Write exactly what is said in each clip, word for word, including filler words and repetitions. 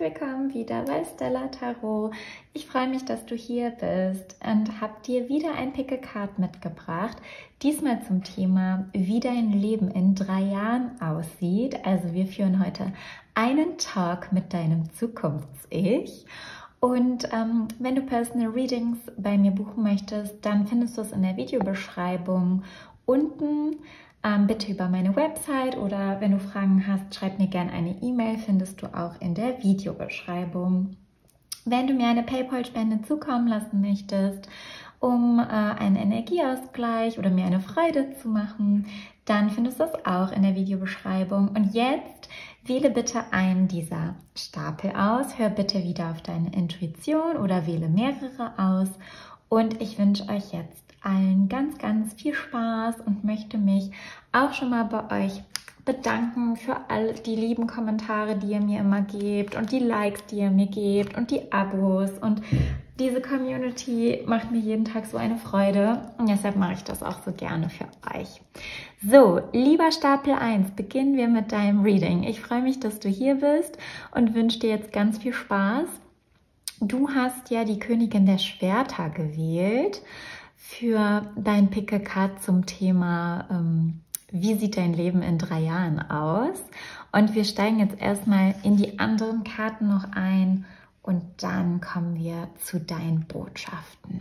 willkommen wieder bei Stella Tarot. Ich freue mich, dass du hier bist und habe dir wieder ein Pick a Card mitgebracht. Diesmal zum Thema, wie dein Leben in drei Jahren aussieht. Also wir führen heute einen Talk mit deinem Zukunfts-Ich. Und ähm, wenn du Personal Readings bei mir buchen möchtest, dann findest du es in der Videobeschreibung unten. Ähm, bitte über meine Website oder wenn du Fragen hast, schreib mir gerne eine E-Mail, findest du auch in der Videobeschreibung. Wenn du mir eine PayPal-Spende zukommen lassen möchtest, um äh, einen Energieausgleich oder mir eine Freude zu machen, dann findest du das auch in der Videobeschreibung. Und jetzt wähle bitte einen dieser Stapel aus, hör bitte wieder auf deine Intuition oder wähle mehrere aus. Und ich wünsche euch jetzt allen ganz, ganz viel Spaß und möchte mich auch schon mal bei euch bedanken für all die lieben Kommentare, die ihr mir immer gebt und die Likes, die ihr mir gebt und die Abos. Und diese Community macht mir jeden Tag so eine Freude und deshalb mache ich das auch so gerne für euch. So, lieber Stapel eins, beginnen wir mit deinem Reading. Ich freue mich, dass du hier bist und wünsche dir jetzt ganz viel Spaß. Du hast ja die Königin der Schwerter gewählt für dein Pick a Card zum Thema, ähm, wie sieht dein Leben in drei Jahren aus? Und wir steigen jetzt erstmal in die anderen Karten noch ein und dann kommen wir zu deinen Botschaften.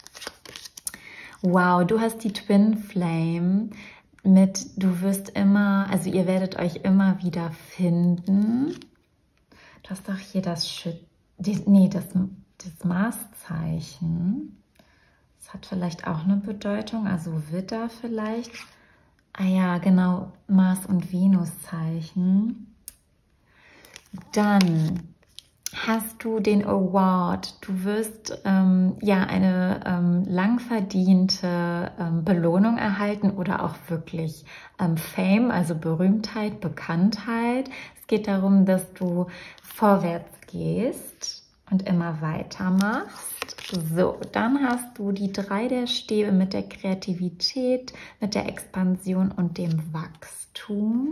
Wow, du hast die Twin Flame mit, du wirst immer, also ihr werdet euch immer wieder finden. Du hast doch hier das Schüt, die, nee, das, das Marszeichen. Das hat vielleicht auch eine Bedeutung, also Widder vielleicht. Ah ja, genau, Mars- und Venuszeichen. Dann hast du den Award. Du wirst ähm, ja eine ähm, lang verdiente ähm, Belohnung erhalten oder auch wirklich ähm, Fame, also Berühmtheit, Bekanntheit. Es geht darum, dass du vorwärts gehst und immer weitermachst. So, dann hast du die drei der Stäbe mit der Kreativität, mit der Expansion und dem Wachstum.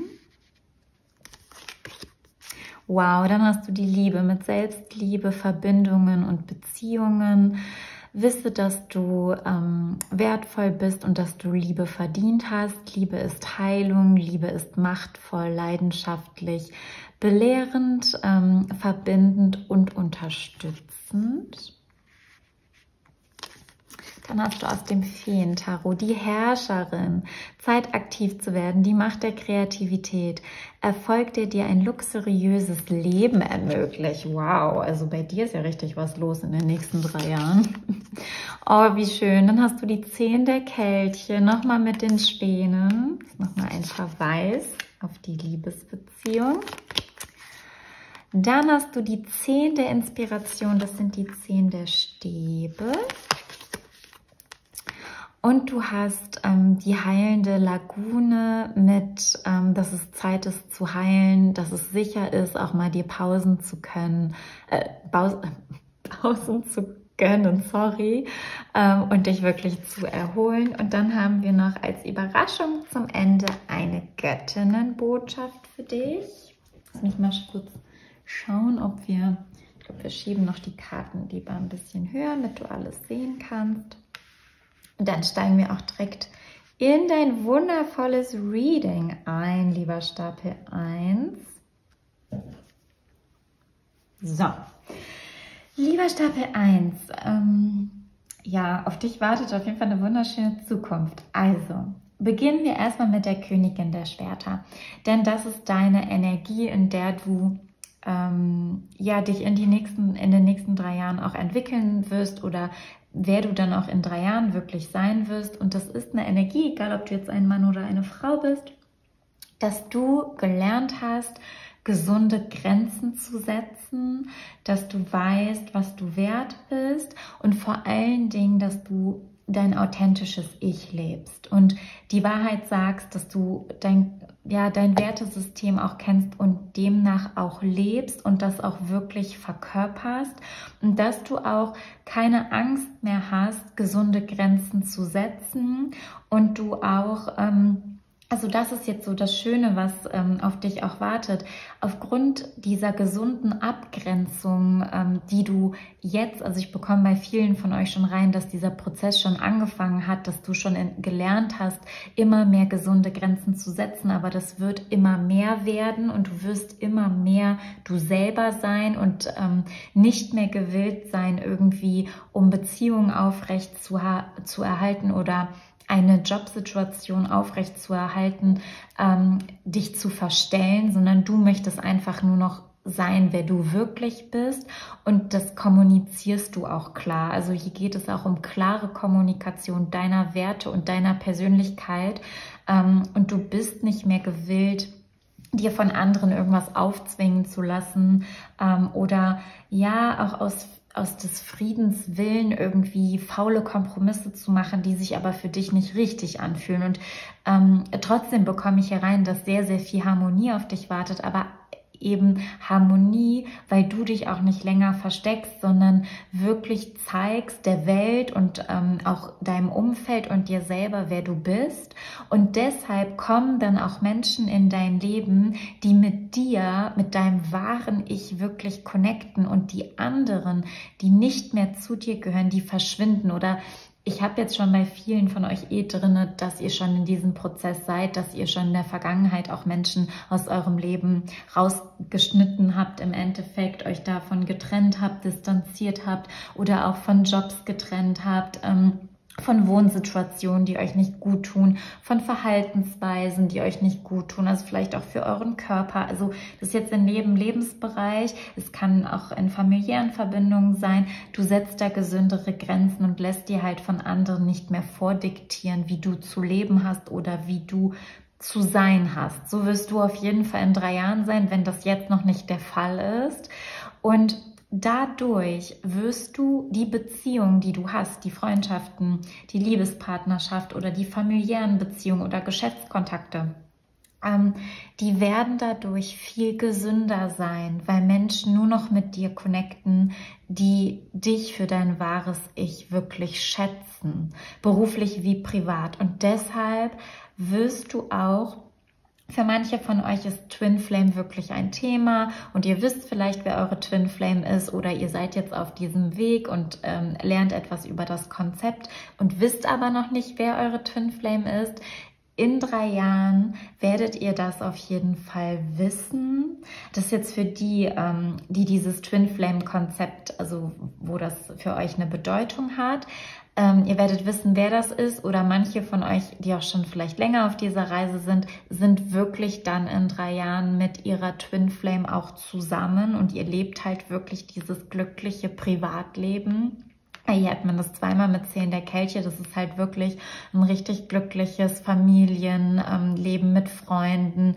Wow, dann hast du die Liebe mit Selbstliebe, Verbindungen und Beziehungen. Wisse, dass du ähm, wertvoll bist und dass du Liebe verdient hast. Liebe ist Heilung, Liebe ist machtvoll, leidenschaftlich, belehrend, ähm, verbindend und unterstützend. Dann hast du aus dem Feentarot die Herrscherin, Zeit aktiv zu werden, die Macht der Kreativität, Erfolg, der dir ein luxuriöses Leben ermöglicht. Wow, also bei dir ist ja richtig was los in den nächsten drei Jahren. Oh, wie schön. Dann hast du die Zehn der Kelche, nochmal mit den Spänen. Das ist nochmal ein Verweis auf die Liebesbeziehung. Dann hast du die Zehn der Inspiration, das sind die Zehn der Stäbe. Und du hast ähm, die heilende Lagune mit, ähm, dass es Zeit ist zu heilen, dass es sicher ist, auch mal dir Pausen zu können, äh, Pause, Pausen zu gönnen, sorry, ähm, und dich wirklich zu erholen. Und dann haben wir noch als Überraschung zum Ende eine Göttinnenbotschaft für dich. Lass mich mal kurz schauen, ob wir, ich glaube, wir schieben noch die Karten lieber ein bisschen höher, damit du alles sehen kannst. Und dann steigen wir auch direkt in dein wundervolles Reading ein, lieber Stapel eins. So, lieber Stapel eins, ähm, ja, auf dich wartet auf jeden Fall eine wunderschöne Zukunft. Also, beginnen wir erstmal mit der Königin der Schwerter, denn das ist deine Energie, in der du ähm, ja, dich in, die nächsten, in den nächsten drei Jahren auch entwickeln wirst oder wer du dann auch in drei Jahren wirklich sein wirst. Und das ist eine Energie, egal ob du jetzt ein Mann oder eine Frau bist, dass du gelernt hast, gesunde Grenzen zu setzen, dass du weißt, was du wert bist und vor allen Dingen, dass du dein authentisches Ich lebst und die Wahrheit sagst, dass du dein, ja, dein Wertesystem auch kennst und demnach auch lebst und das auch wirklich verkörperst und dass du auch keine Angst mehr hast, gesunde Grenzen zu setzen und du auch ähm, Also das ist jetzt so das Schöne, was ähm, auf dich auch wartet. Aufgrund dieser gesunden Abgrenzung, ähm, die du jetzt, also ich bekomme bei vielen von euch schon rein, dass dieser Prozess schon angefangen hat, dass du schon in, gelernt hast, immer mehr gesunde Grenzen zu setzen, aber das wird immer mehr werden und du wirst immer mehr du selber sein und ähm, nicht mehr gewillt sein, irgendwie um Beziehungen aufrecht zu, zu erhalten oder eine Jobsituation aufrechtzuerhalten, ähm, dich zu verstellen, sondern du möchtest einfach nur noch sein, wer du wirklich bist, und das kommunizierst du auch klar. Also hier geht es auch um klare Kommunikation deiner Werte und deiner Persönlichkeit, ähm, und du bist nicht mehr gewillt, dir von anderen irgendwas aufzwingen zu lassen, ähm, oder ja, auch aus aus des Friedens willen irgendwie faule Kompromisse zu machen, die sich aber für dich nicht richtig anfühlen. Und ähm, trotzdem bekomme ich herein, dass sehr, sehr viel Harmonie auf dich wartet, aber eben Harmonie, weil du dich auch nicht länger versteckst, sondern wirklich zeigst der Welt und ähm, auch deinem Umfeld und dir selber, wer du bist. Und deshalb kommen dann auch Menschen in dein Leben, die mit dir, mit deinem wahren Ich wirklich connecten, und die anderen, die nicht mehr zu dir gehören, die verschwinden. Oder ich habe jetzt schon bei vielen von euch eh drin, dass ihr schon in diesem Prozess seid, dass ihr schon in der Vergangenheit auch Menschen aus eurem Leben rausgeschnitten habt, im Endeffekt euch davon getrennt habt, distanziert habt oder auch von Jobs getrennt habt, ähm, von Wohnsituationen, die euch nicht gut tun, von Verhaltensweisen, die euch nicht gut tun, also vielleicht auch für euren Körper. Also das ist jetzt in jedem Lebensbereich, es kann auch in familiären Verbindungen sein. Du setzt da gesündere Grenzen und lässt dir halt von anderen nicht mehr vordiktieren, wie du zu leben hast oder wie du zu sein hast. So wirst du auf jeden Fall in drei Jahren sein, wenn das jetzt noch nicht der Fall ist. Und dadurch wirst du die Beziehung, die du hast, die Freundschaften, die Liebespartnerschaft oder die familiären Beziehungen oder Geschäftskontakte, ähm, die werden dadurch viel gesünder sein, weil Menschen nur noch mit dir connecten, die dich für dein wahres Ich wirklich schätzen, beruflich wie privat. Und deshalb wirst du auch, für manche von euch ist Twin Flame wirklich ein Thema und ihr wisst vielleicht, wer eure Twin Flame ist, oder ihr seid jetzt auf diesem Weg und ähm, lernt etwas über das Konzept und wisst aber noch nicht, wer eure Twin Flame ist. In drei Jahren werdet ihr das auf jeden Fall wissen. Das ist jetzt für die, ähm, die dieses Twin Flame Konzept, also wo das für euch eine Bedeutung hat. Ähm, ihr werdet wissen, wer das ist, oder manche von euch, die auch schon vielleicht länger auf dieser Reise sind, sind wirklich dann in drei Jahren mit ihrer Twin Flame auch zusammen und ihr lebt halt wirklich dieses glückliche Privatleben. Hier hat man das zweimal mit zehn der Kelche. Das ist halt wirklich ein richtig glückliches Familienleben mit Freunden.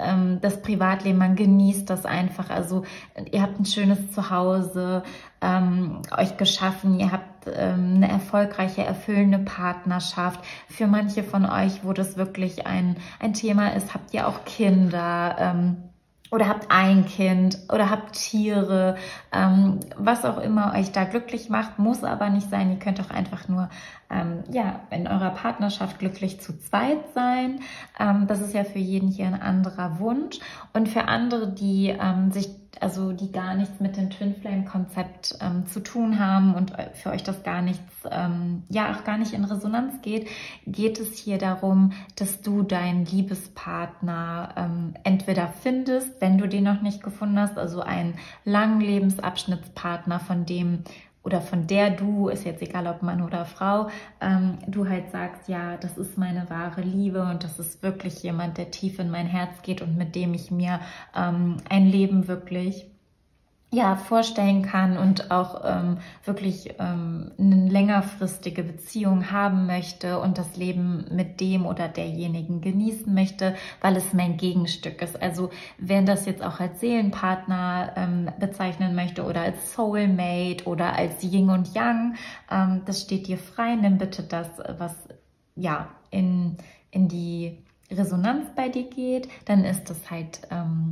Das Privatleben, man genießt das einfach. Also ihr habt ein schönes Zuhause ähm, euch geschaffen. Ihr habt ähm, eine erfolgreiche, erfüllende Partnerschaft. Für manche von euch, wo das wirklich ein, ein Thema ist, habt ihr auch Kinder. Ähm, Oder habt ein Kind oder habt Tiere, ähm, was auch immer euch da glücklich macht, muss aber nicht sein. Ihr könnt auch einfach nur ähm, ja, in eurer Partnerschaft glücklich zu zweit sein. Ähm, das ist ja für jeden hier ein anderer Wunsch. Und für andere, die ähm, sich, also die gar nichts mit dem Twin Flame Konzept ähm, zu tun haben und für euch das gar nichts, ähm, ja auch gar nicht in Resonanz geht, geht es hier darum, dass du deinen Liebespartner ähm, entweder findest, wenn du den noch nicht gefunden hast, also einen langen Lebensabschnittspartner, von dem oder von der du, ist jetzt egal ob Mann oder Frau, ähm, du halt sagst, ja, das ist meine wahre Liebe und das ist wirklich jemand, der tief in mein Herz geht und mit dem ich mir ähm, ein Leben wirklich ja, vorstellen kann und auch ähm, wirklich ähm, eine längerfristige Beziehung haben möchte und das Leben mit dem oder derjenigen genießen möchte, weil es mein Gegenstück ist. Also wer das jetzt auch als Seelenpartner ähm, bezeichnen möchte oder als Soulmate oder als Yin und Yang, ähm, das steht dir frei. Nimm bitte das, was ja in, in die Resonanz bei dir geht, dann ist das halt ähm,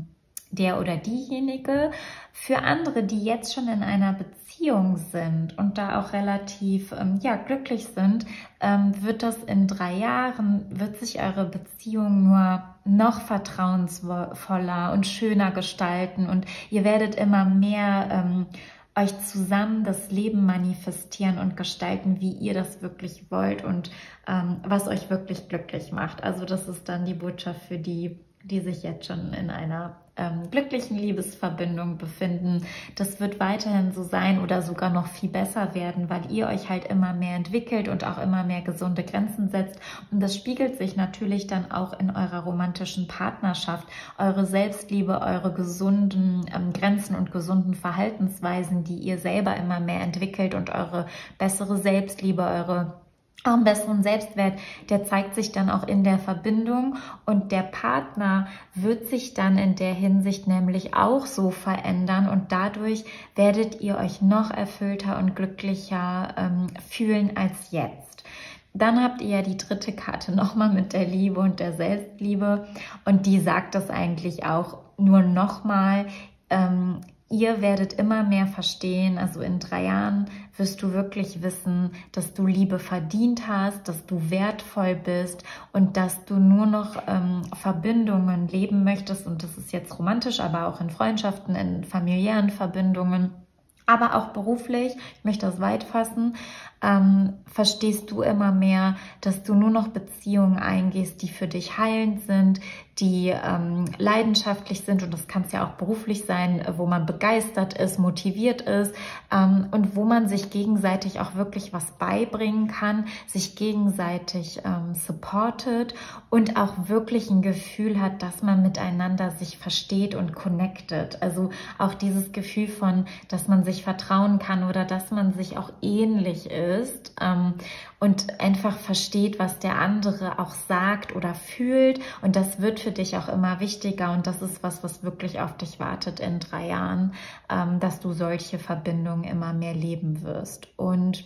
der oder diejenige. Für andere, die jetzt schon in einer Beziehung sind und da auch relativ ähm, ja, glücklich sind, ähm, wird das in drei Jahren, wird sich eure Beziehung nur noch vertrauensvoller und schöner gestalten und ihr werdet immer mehr ähm, euch zusammen das Leben manifestieren und gestalten, wie ihr das wirklich wollt und ähm, was euch wirklich glücklich macht. Also das ist dann die Botschaft für die, die sich jetzt schon in einer ähm, glücklichen Liebesverbindung befinden. Das wird weiterhin so sein oder sogar noch viel besser werden, weil ihr euch halt immer mehr entwickelt und auch immer mehr gesunde Grenzen setzt. Und das spiegelt sich natürlich dann auch in eurer romantischen Partnerschaft. Eure Selbstliebe, eure gesunden ähm, Grenzen und gesunden Verhaltensweisen, die ihr selber immer mehr entwickelt und eure bessere Selbstliebe, eure einen besseren Selbstwert, der zeigt sich dann auch in der Verbindung und der Partner wird sich dann in der Hinsicht nämlich auch so verändern und dadurch werdet ihr euch noch erfüllter und glücklicher ähm, fühlen als jetzt. Dann habt ihr ja die dritte Karte nochmal mit der Liebe und der Selbstliebe und die sagt das eigentlich auch nur nochmal. Ähm, Ihr werdet immer mehr verstehen, also in drei Jahren wirst du wirklich wissen, dass du Liebe verdient hast, dass du wertvoll bist und dass du nur noch ähm, Verbindungen leben möchtest. Und das ist jetzt romantisch, aber auch in Freundschaften, in familiären Verbindungen, aber auch beruflich, ich möchte das weit fassen, ähm, verstehst du immer mehr, dass du nur noch Beziehungen eingehst, die für dich heilend sind, die ähm, leidenschaftlich sind und das kann es ja auch beruflich sein, wo man begeistert ist, motiviert ist ähm, und wo man sich gegenseitig auch wirklich was beibringen kann, sich gegenseitig ähm, supportet und auch wirklich ein Gefühl hat, dass man miteinander sich versteht und connected. Also auch dieses Gefühl von, dass man sich vertrauen kann oder dass man sich auch ähnlich ist ähm, und einfach versteht, was der andere auch sagt oder fühlt und das wird für dich auch immer wichtiger und das ist was, was wirklich auf dich wartet in drei Jahren, ähm, dass du solche Verbindungen immer mehr leben wirst. Und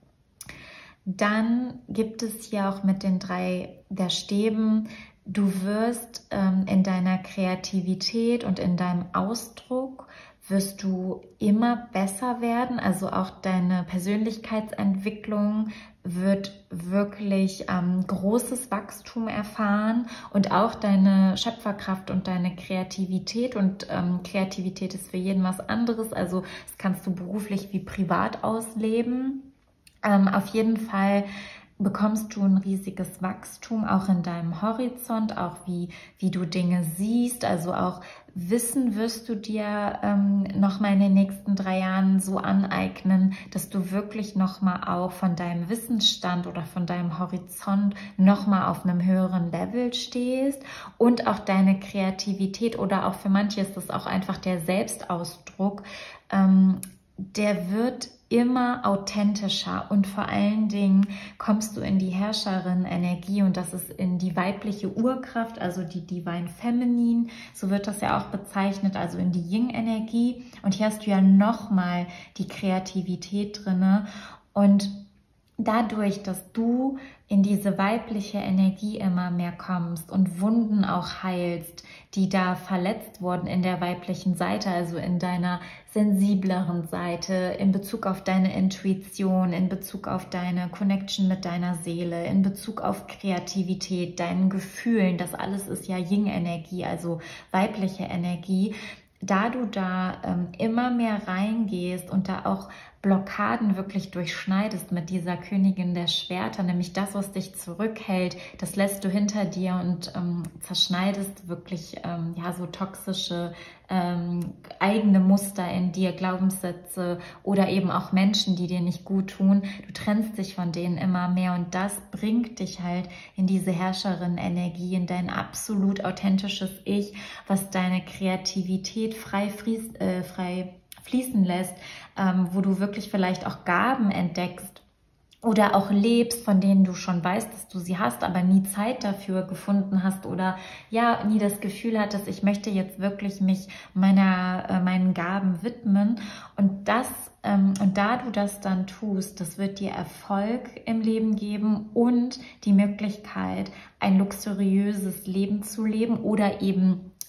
dann gibt es hier auch mit den drei der Stäben, du wirst ähm, in deiner Kreativität und in deinem Ausdruck wirst du immer besser werden, also auch deine Persönlichkeitsentwicklung wird wirklich ähm, großes Wachstum erfahren und auch deine Schöpferkraft und deine Kreativität und ähm, Kreativität ist für jeden was anderes, also das kannst du beruflich wie privat ausleben. Ähm, auf jeden Fall bekommst du ein riesiges Wachstum, auch in deinem Horizont, auch wie, wie du Dinge siehst, also auch Wissen wirst du dir ähm, nochmal in den nächsten drei Jahren so aneignen, dass du wirklich nochmal auch von deinem Wissensstand oder von deinem Horizont nochmal auf einem höheren Level stehst und auch deine Kreativität oder auch für manche ist das auch einfach der Selbstausdruck, ähm, der wird immer authentischer und vor allen Dingen kommst du in die Herrscherin-Energie und das ist in die weibliche Urkraft, also die Divine Feminine, so wird das ja auch bezeichnet, also in die Yin-Energie und hier hast du ja nochmal die Kreativität drinne und dadurch, dass du in diese weibliche Energie immer mehr kommst und Wunden auch heilst, die da verletzt wurden in der weiblichen Seite, also in deiner sensibleren Seite, in Bezug auf deine Intuition, in Bezug auf deine Connection mit deiner Seele, in Bezug auf Kreativität, deinen Gefühlen, das alles ist ja Yin-Energie, also weibliche Energie, da du da ähm, immer mehr reingehst und da auch Blockaden wirklich durchschneidest mit dieser Königin der Schwerter, nämlich das, was dich zurückhält, das lässt du hinter dir und ähm, zerschneidest wirklich ähm, ja so toxische ähm, eigene Muster in dir, Glaubenssätze oder eben auch Menschen, die dir nicht gut tun. Du trennst dich von denen immer mehr und das bringt dich halt in diese Herrscherin-Energie, in dein absolut authentisches Ich, was deine Kreativität frei, fließ, äh, frei fließen lässt, ähm, wo du wirklich vielleicht auch Gaben entdeckst oder auch lebst, von denen du schon weißt, dass du sie hast, aber nie Zeit dafür gefunden hast oder ja, nie das Gefühl hattest, ich möchte jetzt wirklich mich meiner, äh, meinen Gaben widmen und das, ähm, und da du das dann tust, das wird dir Erfolg im Leben geben und die Möglichkeit, ein luxuriöses Leben zu leben oder eben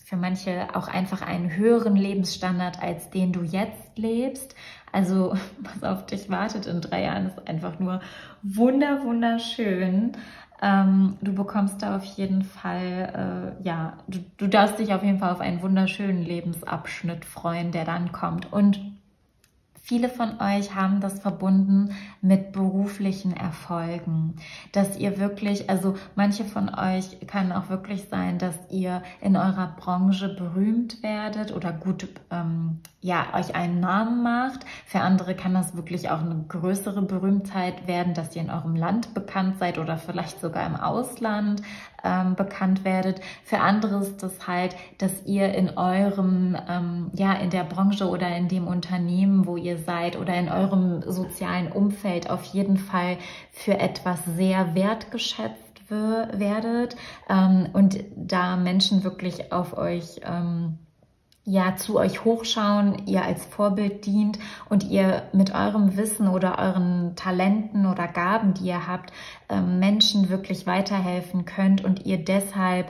für manche auch einfach einen höheren Lebensstandard, als den du jetzt lebst. Also was auf dich wartet in drei Jahren ist einfach nur wunder, wunderschön. Ähm, du bekommst da auf jeden Fall, äh, ja, du, du darfst dich auf jeden Fall auf einen wunderschönen Lebensabschnitt freuen, der dann kommt. Und viele von euch haben das verbunden mit beruflichen Erfolgen, dass ihr wirklich, also manche von euch kann auch wirklich sein, dass ihr in eurer Branche berühmt werdet oder gut, ähm, ja, euch einen Namen macht. Für andere kann das wirklich auch eine größere Berühmtheit werden, dass ihr in eurem Land bekannt seid oder vielleicht sogar im Ausland ähm, bekannt werdet. Für andere ist das halt, dass ihr in eurem, ähm, ja, in der Branche oder in dem Unternehmen, wo ihr seid oder in eurem sozialen Umfeld auf jeden Fall für etwas sehr wertgeschätzt werdet ähm, und da Menschen wirklich auf euch ähm, ja, zu euch hochschauen, ihr als Vorbild dient und ihr mit eurem Wissen oder euren Talenten oder Gaben, die ihr habt, ähm, Menschen wirklich weiterhelfen könnt und ihr deshalb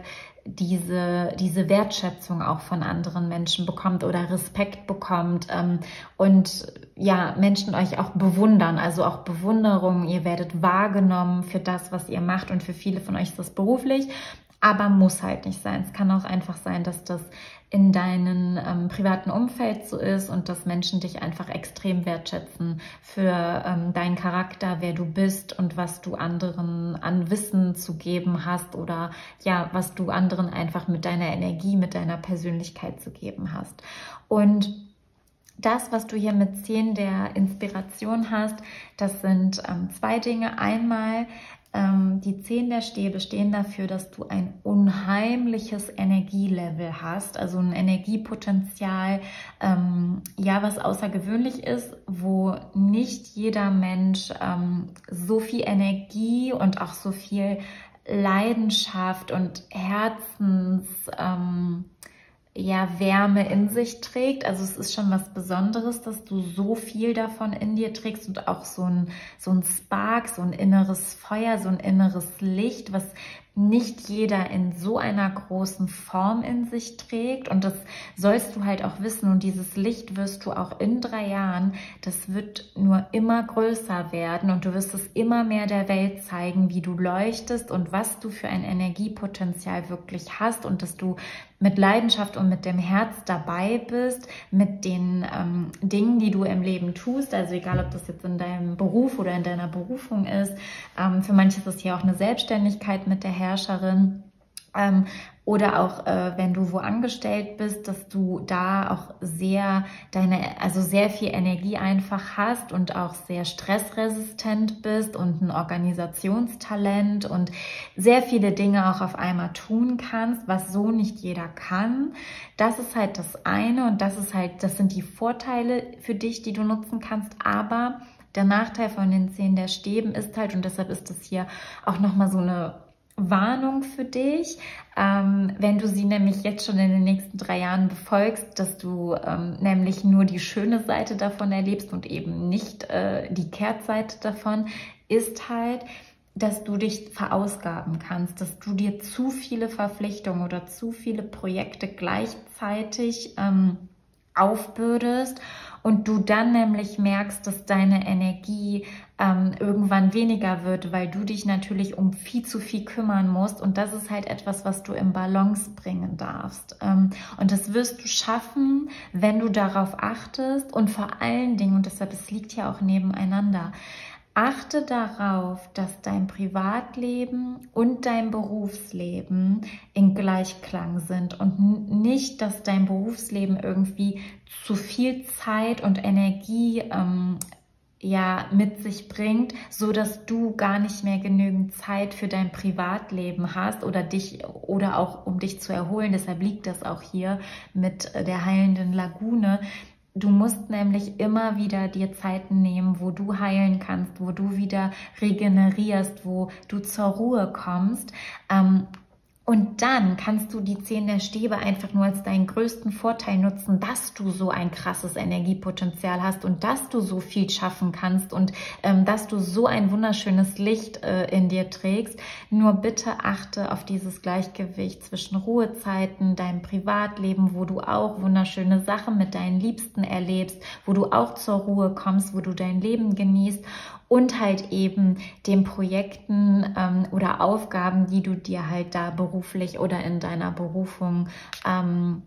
diese, diese Wertschätzung auch von anderen Menschen bekommt oder Respekt bekommt ähm, und ja, Menschen euch auch bewundern, also auch Bewunderung, ihr werdet wahrgenommen für das, was ihr macht und für viele von euch ist das beruflich, aber muss halt nicht sein. Es kann auch einfach sein, dass das in deinem ähm, privaten Umfeld so ist und dass Menschen dich einfach extrem wertschätzen für ähm, deinen Charakter, wer du bist und was du anderen an Wissen zu geben hast oder ja, was du anderen einfach mit deiner Energie, mit deiner Persönlichkeit zu geben hast. Und das, was du hier mit zehn der Inspiration hast, das sind ähm, zwei Dinge. Einmal ähm, die zehn der Stäbe stehen dafür, dass du ein unheimliches Energielevel hast, also ein Energiepotenzial, ähm, ja, was außergewöhnlich ist, wo nicht jeder Mensch ähm, so viel Energie und auch so viel Leidenschaft und Herzens ähm, ja, Wärme in sich trägt. Also es ist schon was Besonderes, dass du so viel davon in dir trägst und auch so ein, so ein Spark, so ein inneres Feuer, so ein inneres Licht, was nicht jeder in so einer großen Form in sich trägt. Und das sollst du halt auch wissen. Und dieses Licht wirst du auch in drei Jahren, das wird nur immer größer werden. Und du wirst es immer mehr der Welt zeigen, wie du leuchtest und was du für ein Energiepotenzial wirklich hast. Und dass du mit Leidenschaft und mit dem Herz dabei bist, mit den ähm, Dingen, die du im Leben tust. Also egal, ob das jetzt in deinem Beruf oder in deiner Berufung ist. Ähm, für manche ist es hier auch eine Selbstständigkeit mit der Herrscherin. Ähm, oder auch, äh, wenn du wo angestellt bist, dass du da auch sehr deine, also sehr viel Energie einfach hast und auch sehr stressresistent bist und ein Organisationstalent und sehr viele Dinge auch auf einmal tun kannst, was so nicht jeder kann. Das ist halt das eine und das ist halt, das sind die Vorteile für dich, die du nutzen kannst, aber der Nachteil von den zehn der Stäben ist halt, und deshalb ist das hier auch nochmal so eine Warnung für dich, ähm, wenn du sie nämlich jetzt schon in den nächsten drei Jahren befolgst, dass du ähm, nämlich nur die schöne Seite davon erlebst und eben nicht äh, die Kehrtseite davon, ist halt, dass du dich verausgaben kannst, dass du dir zu viele Verpflichtungen oder zu viele Projekte gleichzeitig ähm, aufbürdest und du dann nämlich merkst, dass deine Energie ähm, irgendwann weniger wird, weil du dich natürlich um viel zu viel kümmern musst und das ist halt etwas, was du im Balance bringen darfst. Ähm, und das wirst du schaffen, wenn du darauf achtest und vor allen Dingen, und deshalb, es liegt ja auch nebeneinander, achte darauf, dass dein Privatleben und dein Berufsleben in Gleichklang sind und nicht, dass dein Berufsleben irgendwie zu viel Zeit und Energie ähm, ja, mit sich bringt, so dass du gar nicht mehr genügend Zeit für dein Privatleben hast oder dich oder auch um dich zu erholen. Deshalb liegt das auch hier mit der heilenden Lagune. Du musst nämlich immer wieder dir Zeiten nehmen, wo du heilen kannst, wo du wieder regenerierst, wo du zur Ruhe kommst. Ähm, Und dann kannst du die zehn der Stäbe einfach nur als deinen größten Vorteil nutzen, dass du so ein krasses Energiepotenzial hast und dass du so viel schaffen kannst und ähm, dass du so ein wunderschönes Licht äh, in dir trägst. Nur bitte achte auf dieses Gleichgewicht zwischen Ruhezeiten, deinem Privatleben, wo du auch wunderschöne Sachen mit deinen Liebsten erlebst, wo du auch zur Ruhe kommst, wo du dein Leben genießt, und halt eben den Projekten ähm, oder Aufgaben, die du dir halt da beruflich oder in deiner Berufung, ähm,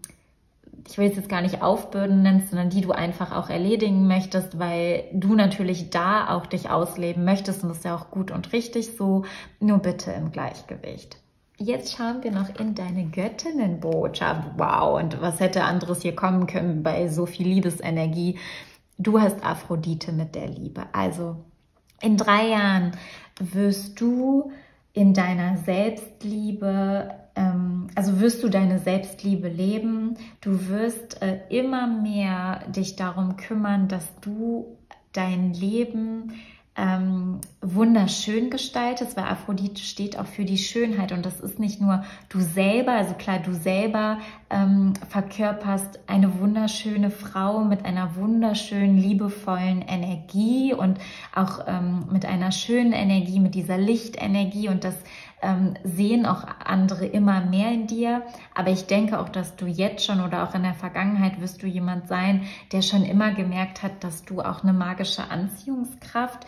ich will es jetzt gar nicht aufbürden nennst, sondern die du einfach auch erledigen möchtest, weil du natürlich da auch dich ausleben möchtest, und das ist ja auch gut und richtig so, nur bitte im Gleichgewicht. Jetzt schauen wir noch in deine Göttinnenbotschaft. Wow, und was hätte anderes hier kommen können bei so viel Liebesenergie? Du hast Aphrodite mit der Liebe, also in drei Jahren wirst du in deiner Selbstliebe, ähm, also wirst du deine Selbstliebe leben. Du wirst äh, immer mehr dich darum kümmern, dass du dein Leben ähm, wunderschön gestaltest, weil Aphrodite steht auch für die Schönheit, und das ist nicht nur du selber, also klar, du selber ähm, verkörperst eine wunderschöne Frau mit einer wunderschönen, liebevollen Energie und auch ähm, mit einer schönen Energie, mit dieser Lichtenergie, und das ähm, sehen auch andere immer mehr in dir. Aber ich denke auch, dass du jetzt schon oder auch in der Vergangenheit wirst du jemand sein, der schon immer gemerkt hat, dass du auch eine magische Anziehungskraft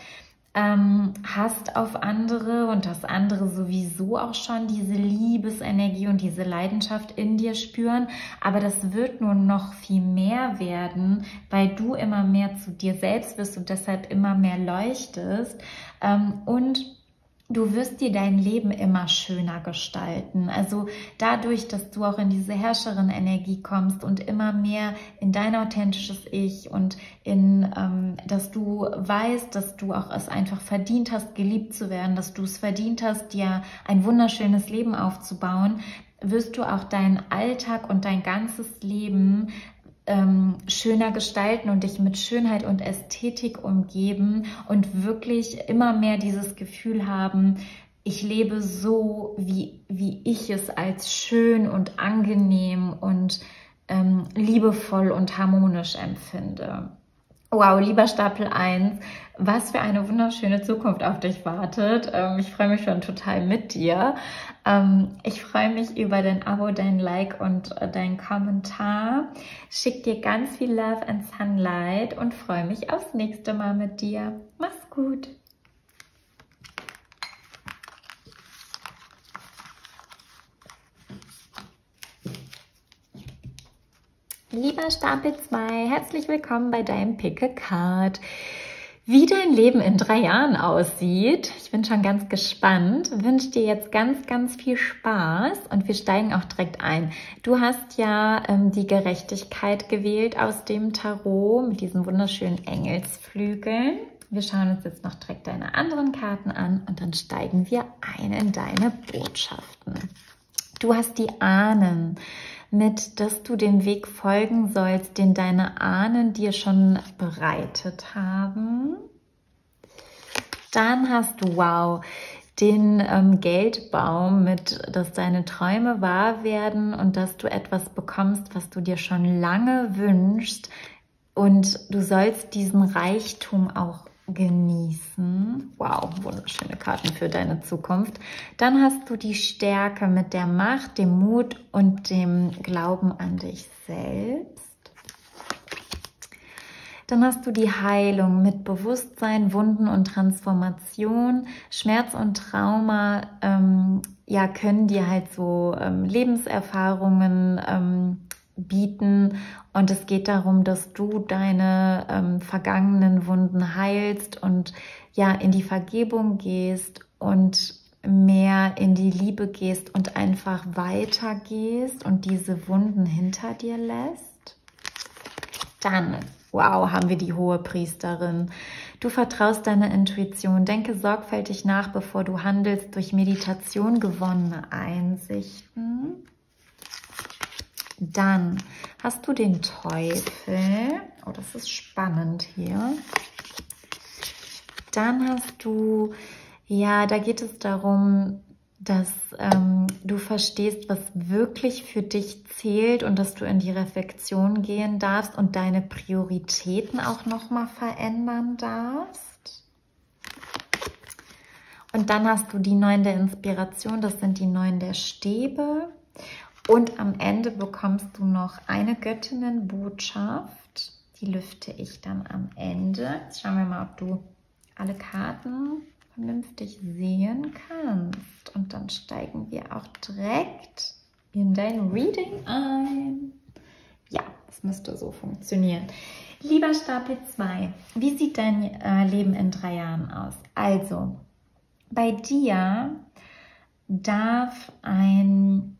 ähm, hast auf andere, und dass andere sowieso auch schon diese Liebesenergie und diese Leidenschaft in dir spüren. Aber das wird nur noch viel mehr werden, weil du immer mehr zu dir selbst wirst und deshalb immer mehr leuchtest. Ähm, und du wirst dir dein Leben immer schöner gestalten. Also dadurch, dass du auch in diese Herrscherin-Energie kommst und immer mehr in dein authentisches Ich und in, ähm, dass du weißt, dass du auch es einfach verdient hast, geliebt zu werden, dass du es verdient hast, dir ein wunderschönes Leben aufzubauen, wirst du auch deinen Alltag und dein ganzes Leben Ähm, schöner gestalten und dich mit Schönheit und Ästhetik umgeben und wirklich immer mehr dieses Gefühl haben, ich lebe so, wie, wie ich es als schön und angenehm und ähm, liebevoll und harmonisch empfinde. Wow, lieber Stapel eins, was für eine wunderschöne Zukunft auf dich wartet. Ähm, ich freue mich schon total mit dir. Ähm, ich freue mich über dein Abo, dein Like und äh, dein Kommentar. Schick dir ganz viel Love and Sunlight und freue mich aufs nächste Mal mit dir. Mach's gut. Lieber Stapel zwei, herzlich willkommen bei deinem Pick a Card. Wie dein Leben in drei Jahren aussieht, ich bin schon ganz gespannt, wünsche dir jetzt ganz, ganz viel Spaß, und wir steigen auch direkt ein. Du hast ja ähm, die Gerechtigkeit gewählt aus dem Tarot mit diesen wunderschönen Engelsflügeln. Wir schauen uns jetzt noch direkt deine anderen Karten an und dann steigen wir ein in deine Botschaften. Du hast die Ahnen, mit dass du dem Weg folgen sollst, den deine Ahnen dir schon bereitet haben. Dann hast du, wow, den ähm, Geldbaum, mit dass deine Träume wahr werden und dass du etwas bekommst, was du dir schon lange wünschst, und du sollst diesen Reichtum auch genießen. Wow, wunderschöne Karten für deine Zukunft. Dann hast du die Stärke mit der Macht, dem Mut und dem Glauben an dich selbst. Dann hast du die Heilung mit Bewusstsein, Wunden und Transformation. Schmerz und Trauma ähm, ja, können dir halt so ähm, Lebenserfahrungen ähm, bieten, und es geht darum, dass du deine ähm, vergangenen Wunden heilst und ja in die Vergebung gehst und mehr in die Liebe gehst und einfach weitergehst und diese Wunden hinter dir lässt. Dann, wow, haben wir die Hohepriesterin. Du vertraust deiner Intuition, denke sorgfältig nach, bevor du handelst, durch Meditation gewonnene Einsichten. Dann hast du den Teufel. Oh, das ist spannend hier. Dann hast du, ja, da geht es darum, dass ähm, du verstehst, was wirklich für dich zählt und dass du in die Reflexion gehen darfst und deine Prioritäten auch nochmal verändern darfst. Und dann hast du die Neun der Inspiration, das sind die Neun der Stäbe. Und am Ende bekommst du noch eine Göttinnenbotschaft, die lüfte ich dann am Ende. Jetzt schauen wir mal, ob du alle Karten vernünftig sehen kannst. Und dann steigen wir auch direkt in dein Reading ein. Ja, das müsste so funktionieren. Lieber Stapel zwei, wie sieht dein äh, Leben in drei Jahren aus? Also, bei dir darf ein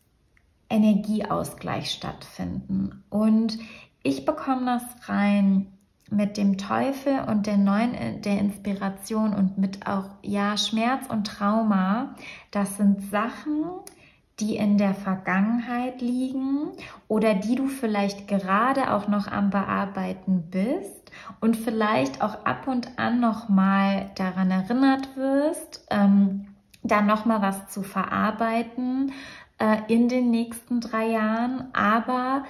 Energieausgleich stattfinden. Und ich bekomme das rein mit dem Teufel und der Neuen der Inspiration und mit auch, ja, Schmerz und Trauma. Das sind Sachen, die in der Vergangenheit liegen oder die du vielleicht gerade auch noch am Bearbeiten bist und vielleicht auch ab und an nochmal daran erinnert wirst, ähm, da nochmal was zu verarbeiten äh, in den nächsten drei Jahren, aber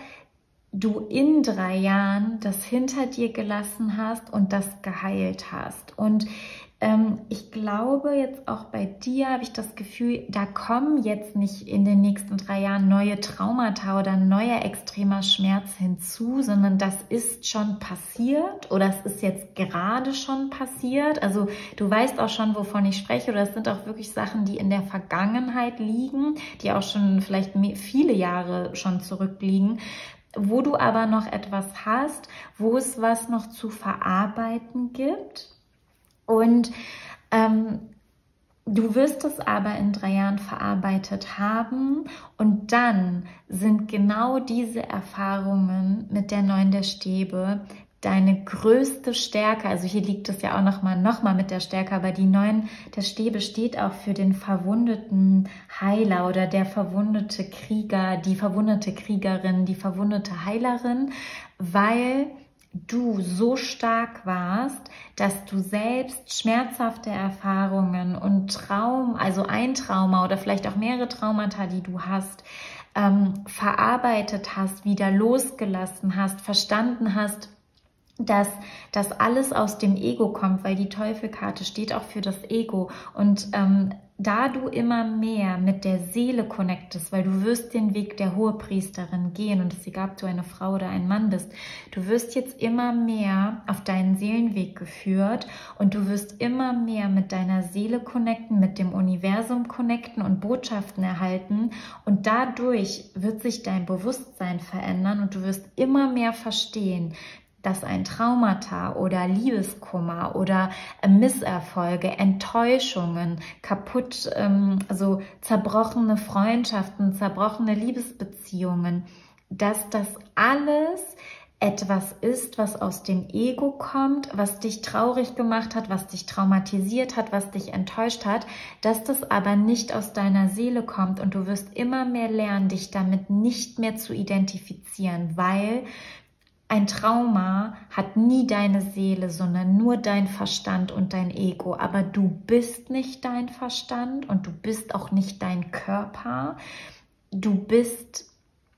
du in drei Jahren das hinter dir gelassen hast und das geheilt hast. Und ähm, ich glaube jetzt auch bei dir habe ich das Gefühl, da kommen jetzt nicht in den nächsten drei Jahren neue Traumata oder neuer extremer Schmerz hinzu, sondern das ist schon passiert oder es ist jetzt gerade schon passiert. Also du weißt auch schon, wovon ich spreche, oder es sind auch wirklich Sachen, die in der Vergangenheit liegen, die auch schon vielleicht viele Jahre schon zurückliegen, wo du aber noch etwas hast, wo es was noch zu verarbeiten gibt. Und ähm, du wirst es aber in drei Jahren verarbeitet haben und dann sind genau diese Erfahrungen mit der Neun der Stäbe deine größte Stärke. Also hier liegt es ja auch nochmal noch mal mit der Stärke, aber die Neun der Stäbe steht auch für den verwundeten Heiler oder der verwundete Krieger, die verwundete Kriegerin, die verwundete Heilerin, weil du so stark warst, dass du selbst schmerzhafte Erfahrungen und Traum, also ein Trauma oder vielleicht auch mehrere Traumata, die du hast, ähm, verarbeitet hast, wieder losgelassen hast, verstanden hast, dass das alles aus dem Ego kommt, weil die Teufelkarte steht auch für das Ego. Und ähm, da du immer mehr mit der Seele connectest, weil du wirst den Weg der Hohepriesterin gehen, und es ist egal, ob du eine Frau oder ein Mann bist, du wirst jetzt immer mehr auf deinen Seelenweg geführt und du wirst immer mehr mit deiner Seele connecten, mit dem Universum connecten und Botschaften erhalten, und dadurch wird sich dein Bewusstsein verändern und du wirst immer mehr verstehen, dass ein Traumata oder Liebeskummer oder Misserfolge, Enttäuschungen, kaputt, ähm, also zerbrochene Freundschaften, zerbrochene Liebesbeziehungen, dass das alles etwas ist, was aus dem Ego kommt, was dich traurig gemacht hat, was dich traumatisiert hat, was dich enttäuscht hat, dass das aber nicht aus deiner Seele kommt, und du wirst immer mehr lernen, dich damit nicht mehr zu identifizieren, weil ein Trauma hat nie deine Seele, sondern nur dein Verstand und dein Ego. Aber du bist nicht dein Verstand und du bist auch nicht dein Körper. Du bist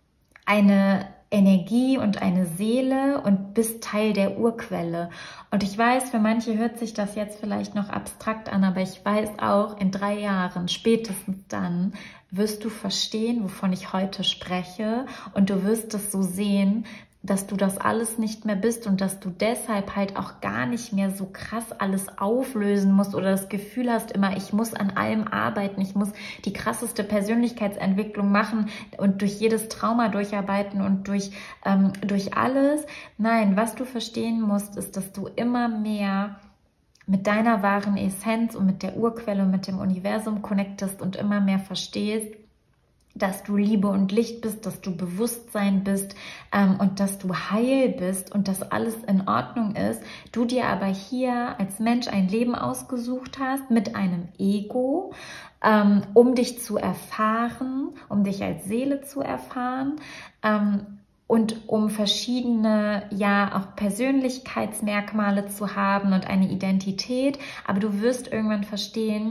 eine Energie und eine Seele und bist Teil der Urquelle. Und ich weiß, für manche hört sich das jetzt vielleicht noch abstrakt an, aber ich weiß auch, in drei Jahren, spätestens dann, wirst du verstehen, wovon ich heute spreche, und du wirst es so sehen, dass du das alles nicht mehr bist und dass du deshalb halt auch gar nicht mehr so krass alles auflösen musst oder das Gefühl hast immer, ich muss an allem arbeiten, ich muss die krasseste Persönlichkeitsentwicklung machen und durch jedes Trauma durcharbeiten und durch, ähm, durch alles. Nein, was du verstehen musst, ist, dass du immer mehr mit deiner wahren Essenz und mit der Urquelle und mit dem Universum connectest und immer mehr verstehst, dass du Liebe und Licht bist, dass du Bewusstsein bist ähm, und dass du heil bist und dass alles in Ordnung ist. Du dir aber hier als Mensch ein Leben ausgesucht hast mit einem Ego, ähm, um dich zu erfahren, um dich als Seele zu erfahren, ähm, und um verschiedene, ja, auch Persönlichkeitsmerkmale zu haben und eine Identität. Aber du wirst irgendwann verstehen,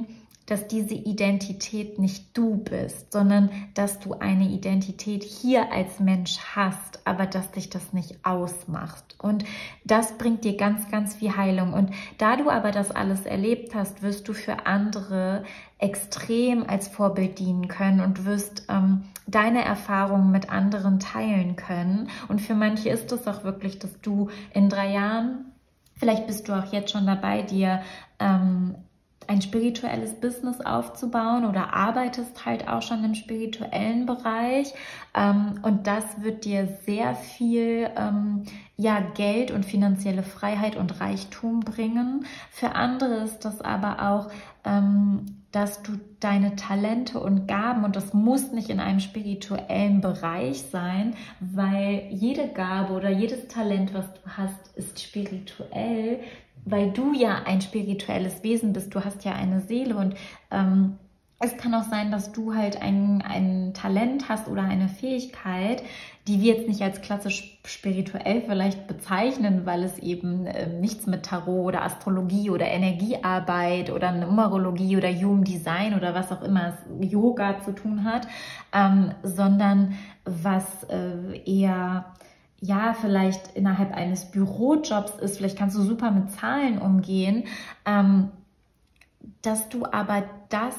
dass diese Identität nicht du bist, sondern dass du eine Identität hier als Mensch hast, aber dass dich das nicht ausmacht. Und das bringt dir ganz, ganz viel Heilung. Und da du aber das alles erlebt hast, wirst du für andere extrem als Vorbild dienen können und wirst ähm, deine Erfahrungen mit anderen teilen können. Und für manche ist es auch wirklich, dass du in drei Jahren, vielleicht bist du auch jetzt schon dabei, dir ähm, ein spirituelles Business aufzubauen oder arbeitest halt auch schon im spirituellen Bereich. Ähm, und das wird dir sehr viel ähm, ja, Geld und finanzielle Freiheit und Reichtum bringen. Für andere ist das aber auch, ähm, dass du deine Talente und Gaben, und das muss nicht in einem spirituellen Bereich sein, weil jede Gabe oder jedes Talent, was du hast, ist spirituell, weil du ja ein spirituelles Wesen bist, du hast ja eine Seele und ähm, es kann auch sein, dass du halt ein, ein Talent hast oder eine Fähigkeit, die wir jetzt nicht als klassisch spirituell vielleicht bezeichnen, weil es eben äh, nichts mit Tarot oder Astrologie oder Energiearbeit oder Numerologie oder Human Design oder was auch immer, Yoga zu tun hat, ähm, sondern was äh, eher ja, vielleicht innerhalb eines Bürojobs ist, vielleicht kannst du super mit Zahlen umgehen, ähm, dass du aber das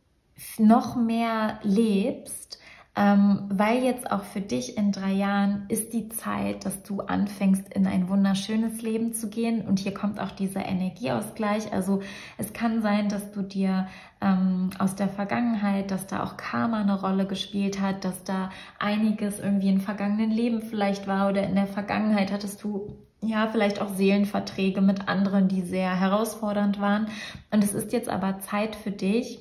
noch mehr lebst, ähm, weil jetzt auch für dich in drei Jahren ist die Zeit, dass du anfängst, in ein wunderschönes Leben zu gehen. Und hier kommt auch dieser Energieausgleich. Also es kann sein, dass du dir ähm, aus der Vergangenheit, dass da auch Karma eine Rolle gespielt hat, dass da einiges irgendwie in vergangenen Leben vielleicht war oder in der Vergangenheit hattest du ja vielleicht auch Seelenverträge mit anderen, die sehr herausfordernd waren. Und es ist jetzt aber Zeit für dich,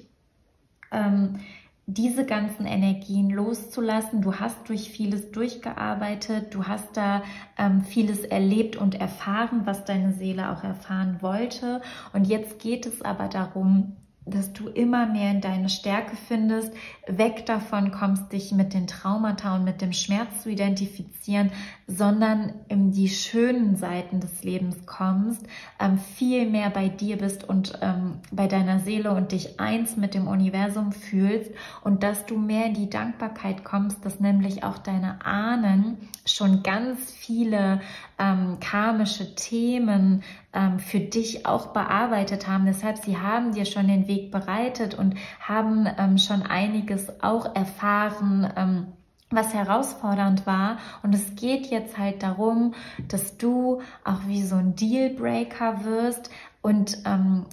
ähm, diese ganzen Energien loszulassen. Du hast durch vieles durchgearbeitet, du hast da ähm, vieles erlebt und erfahren, was deine Seele auch erfahren wollte. Und jetzt geht es aber darum, dass du immer mehr in deine Stärke findest, weg davon kommst, dich mit den Traumata und mit dem Schmerz zu identifizieren, sondern in die schönen Seiten des Lebens kommst, ähm, viel mehr bei dir bist und ähm, bei deiner Seele und dich eins mit dem Universum fühlst und dass du mehr in die Dankbarkeit kommst, dass nämlich auch deine Ahnen schon ganz viele ähm, karmische Themen ähm, für dich auch bearbeitet haben. Deshalb, sie haben dir schon den Weg bereitet und haben ähm, schon einiges auch erfahren, ähm, was herausfordernd war. Und es geht jetzt halt darum, dass du auch wie so ein Dealbreaker wirst und ähm,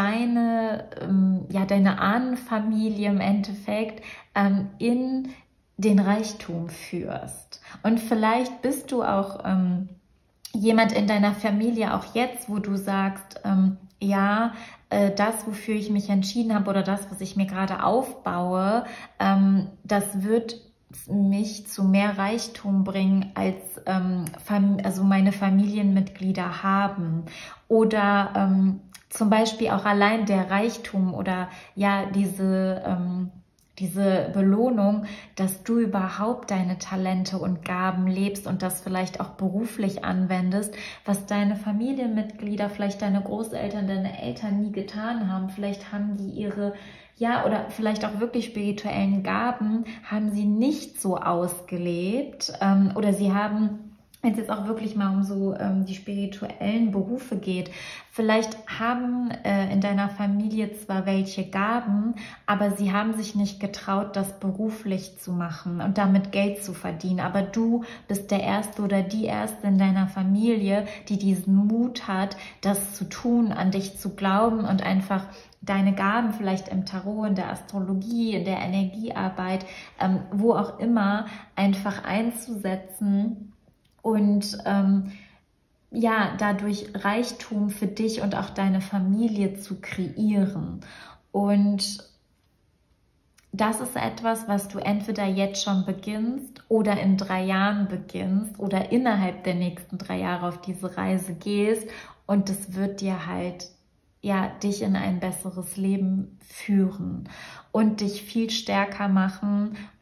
deine, ähm, ja, deine Ahnenfamilie im Endeffekt ähm, in den Reichtum führst. Und vielleicht bist du auch ähm, jemand in deiner Familie, auch jetzt, wo du sagst, ähm, ja, äh, das, wofür ich mich entschieden habe oder das, was ich mir gerade aufbaue, ähm, das wird mich zu mehr Reichtum bringen, als ähm, also meine Familienmitglieder haben. Oder ähm, zum Beispiel auch allein der Reichtum oder ja diese ähm, diese Belohnung, dass du überhaupt deine Talente und Gaben lebst und das vielleicht auch beruflich anwendest, was deine Familienmitglieder, vielleicht deine Großeltern, deine Eltern nie getan haben. Vielleicht haben die ihre, ja, oder vielleicht auch wirklich spirituellen Gaben, haben sie nicht so ausgelebt ähm, oder sie haben, wenn es jetzt auch wirklich mal um so ähm, die spirituellen Berufe geht, vielleicht haben äh, in deiner Familie zwar welche Gaben, aber sie haben sich nicht getraut, das beruflich zu machen und damit Geld zu verdienen. Aber du bist der Erste oder die Erste in deiner Familie, die diesen Mut hat, das zu tun, an dich zu glauben und einfach deine Gaben vielleicht im Tarot, in der Astrologie, in der Energiearbeit, ähm, wo auch immer, einfach einzusetzen und ähm, ja, dadurch Reichtum für dich und auch deine Familie zu kreieren. Und das ist etwas, was du entweder jetzt schon beginnst oder in drei Jahren beginnst oder innerhalb der nächsten drei Jahre auf diese Reise gehst. Und das wird dir halt ja, dich in ein besseres Leben führen und dich viel stärker machen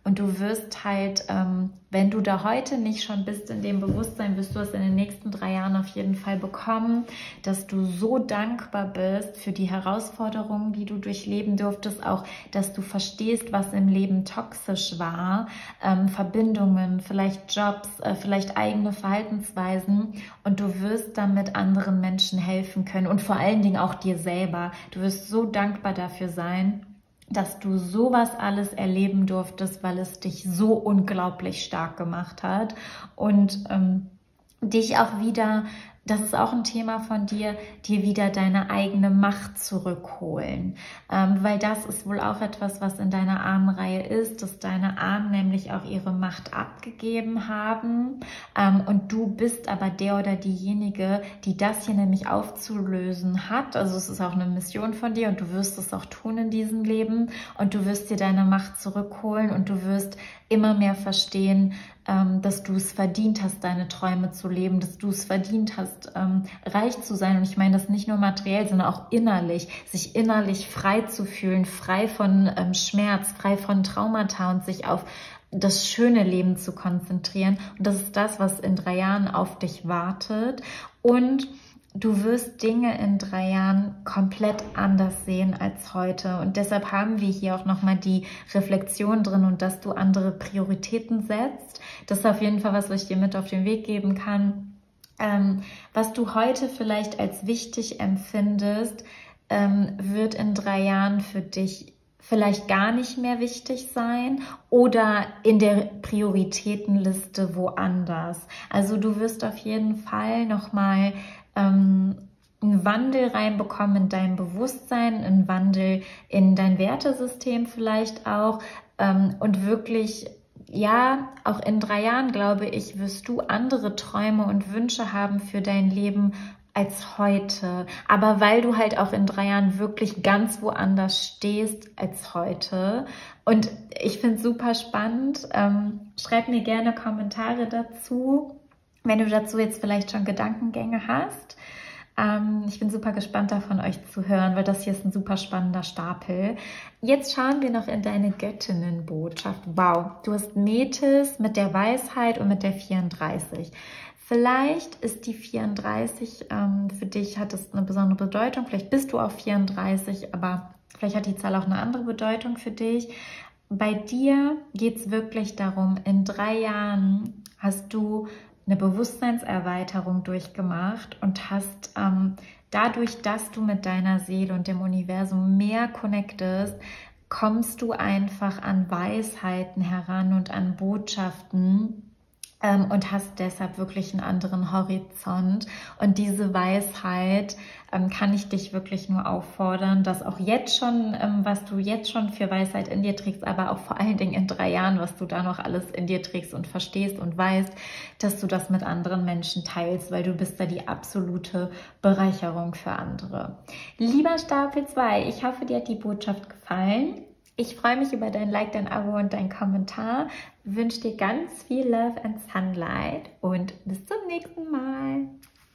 Und du wirst halt, ähm, wenn du da heute nicht schon bist in dem Bewusstsein, wirst du es in den nächsten drei Jahren auf jeden Fall bekommen, dass du so dankbar bist für die Herausforderungen, die du durchleben durftest, auch, dass du verstehst, was im Leben toxisch war, ähm, Verbindungen, vielleicht Jobs, äh, vielleicht eigene Verhaltensweisen, und du wirst damit anderen Menschen helfen können und vor allen Dingen auch dir selber. Du wirst so dankbar dafür sein, dass du sowas alles erleben durftest, weil es dich so unglaublich stark gemacht hat und ähm, dich auch wieder, das ist auch ein Thema von dir, dir wieder deine eigene Macht zurückholen. Ähm, weil das ist wohl auch etwas, was in deiner Ahnenreihe ist, dass deine Ahnen nämlich auch ihre Macht abgegeben haben. Ähm, und du bist aber der oder diejenige, die das hier nämlich aufzulösen hat. Also es ist auch eine Mission von dir und du wirst es auch tun in diesem Leben. Und du wirst dir deine Macht zurückholen und du wirst immer mehr verstehen, dass du es verdient hast, deine Träume zu leben, dass du es verdient hast, reich zu sein. Und ich meine das nicht nur materiell, sondern auch innerlich, sich innerlich frei zu fühlen, frei von Schmerz, frei von Traumata und sich auf das schöne Leben zu konzentrieren. Und das ist das, was in drei Jahren auf dich wartet. Und du wirst Dinge in drei Jahren komplett anders sehen als heute. Und deshalb haben wir hier auch nochmal die Reflexion drin und dass du andere Prioritäten setzt. Das ist auf jeden Fall was, was ich dir mit auf den Weg geben kann. Ähm, was du heute vielleicht als wichtig empfindest, ähm, wird in drei Jahren für dich vielleicht gar nicht mehr wichtig sein oder in der Prioritätenliste woanders. Also du wirst auf jeden Fall nochmal ähm, einen Wandel reinbekommen in dein Bewusstsein, einen Wandel in dein Wertesystem vielleicht auch ähm, und wirklich, ja, auch in drei Jahren, glaube ich, wirst du andere Träume und Wünsche haben für dein Leben als heute, aber weil du halt auch in drei Jahren wirklich ganz woanders stehst als heute. Und ich finde es super spannend. Ähm, schreib mir gerne Kommentare dazu, wenn du dazu jetzt vielleicht schon Gedankengänge hast. Ähm, ich bin super gespannt davon, euch zu hören, weil das hier ist ein super spannender Stapel. Jetzt schauen wir noch in deine Göttinnenbotschaft. Wow, du hast Metis mit der Weisheit und mit der vierunddreißig. Vielleicht ist die vierunddreißig ähm, für dich, hat es eine besondere Bedeutung. Vielleicht bist du auf vierunddreißig, aber vielleicht hat die Zahl auch eine andere Bedeutung für dich. Bei dir geht es wirklich darum, in drei Jahren hast du eine Bewusstseinserweiterung durchgemacht und hast ähm, dadurch, dass du mit deiner Seele und dem Universum mehr connectest, kommst du einfach an Weisheiten heran und an Botschaften, und hast deshalb wirklich einen anderen Horizont. Und diese Weisheit ähm, kann ich dich wirklich nur auffordern, dass auch jetzt schon, ähm, was du jetzt schon für Weisheit in dir trägst, aber auch vor allen Dingen in drei Jahren, was du da noch alles in dir trägst und verstehst und weißt, dass du das mit anderen Menschen teilst, weil du bist da die absolute Bereicherung für andere. Lieber Stapel zwei, ich hoffe, dir hat die Botschaft gefallen. Ich freue mich über dein Like, dein Abo und dein Kommentar. Wünsche dir ganz viel Love and Sunlight und bis zum nächsten Mal.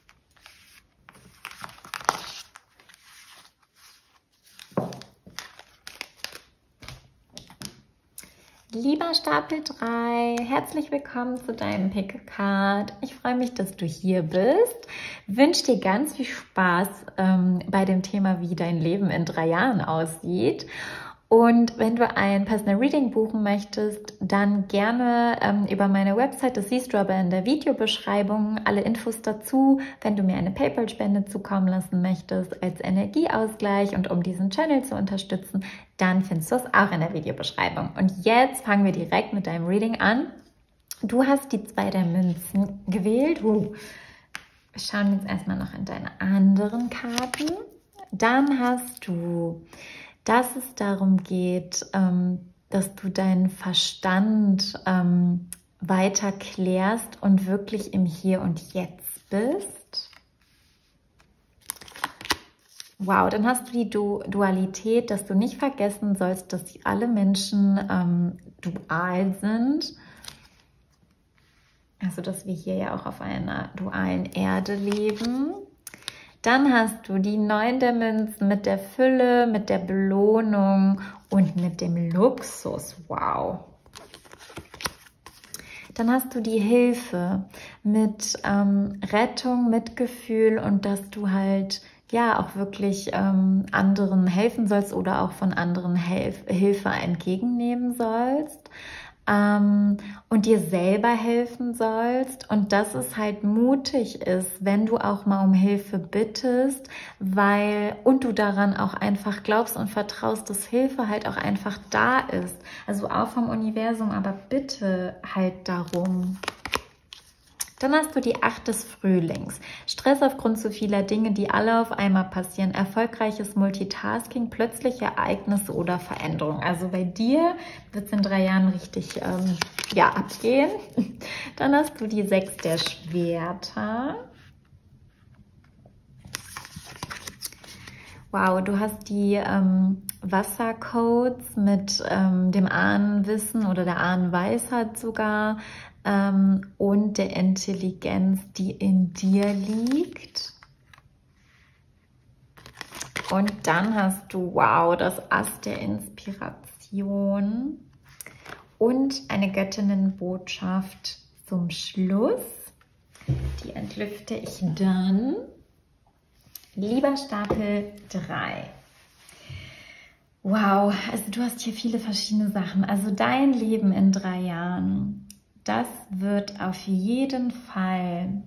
Lieber Stapel drei, herzlich willkommen zu deinem Pick a Card. Ich freue mich, dass du hier bist. Wünsche dir ganz viel Spaß ähm, bei dem Thema, wie dein Leben in drei Jahren aussieht. Und wenn du ein Personal Reading buchen möchtest, dann gerne ähm, über meine Website, das siehst du aber in der Videobeschreibung, alle Infos dazu. Wenn du mir eine PayPal-Spende zukommen lassen möchtest als Energieausgleich und um diesen Channel zu unterstützen, dann findest du es auch in der Videobeschreibung. Und jetzt fangen wir direkt mit deinem Reading an. Du hast die zwei der Münzen gewählt. Uh. Wir schauen jetzt erstmal noch in deine anderen Karten. Dann hast du, dass es darum geht, ähm, dass du deinen Verstand ähm, weiter klärst und wirklich im Hier und Jetzt bist. Wow, dann hast du die du Dualität, dass du nicht vergessen sollst, dass alle Menschen ähm, dual sind. Also, dass wir hier ja auch auf einer dualen Erde leben. Dann hast du die neun der Münzen mit der Fülle, mit der Belohnung und mit dem Luxus. Wow. Dann hast du die Hilfe mit ähm, Rettung, Mitgefühl und dass du halt ja auch wirklich ähm, anderen helfen sollst oder auch von anderen Helf Hilfe entgegennehmen sollst. Ähm, und dir selber helfen sollst und dass es halt mutig ist, wenn du auch mal um Hilfe bittest, weil und du daran auch einfach glaubst und vertraust, dass Hilfe halt auch einfach da ist. Also auch vom Universum, aber bitte halt darum. Dann hast du die Acht des Frühlings. Stress aufgrund zu vieler Dinge, die alle auf einmal passieren. Erfolgreiches Multitasking, plötzliche Ereignisse oder Veränderungen. Also bei dir wird es in drei Jahren richtig ähm, ja, abgehen. Dann hast du die Sechs der Schwerter. Wow, du hast die ähm, Wassercodes mit ähm, dem Ahnenwissen oder der Ahnenweisheit sogar ähm, und der Intelligenz, die in dir liegt. Und dann hast du, wow, das Ass der Inspiration und eine Göttinnenbotschaft zum Schluss. Die entlüfte ich dann. Lieber Stapel drei. Wow, also du hast hier viele verschiedene Sachen. Also dein Leben in drei Jahren, das wird auf jeden Fall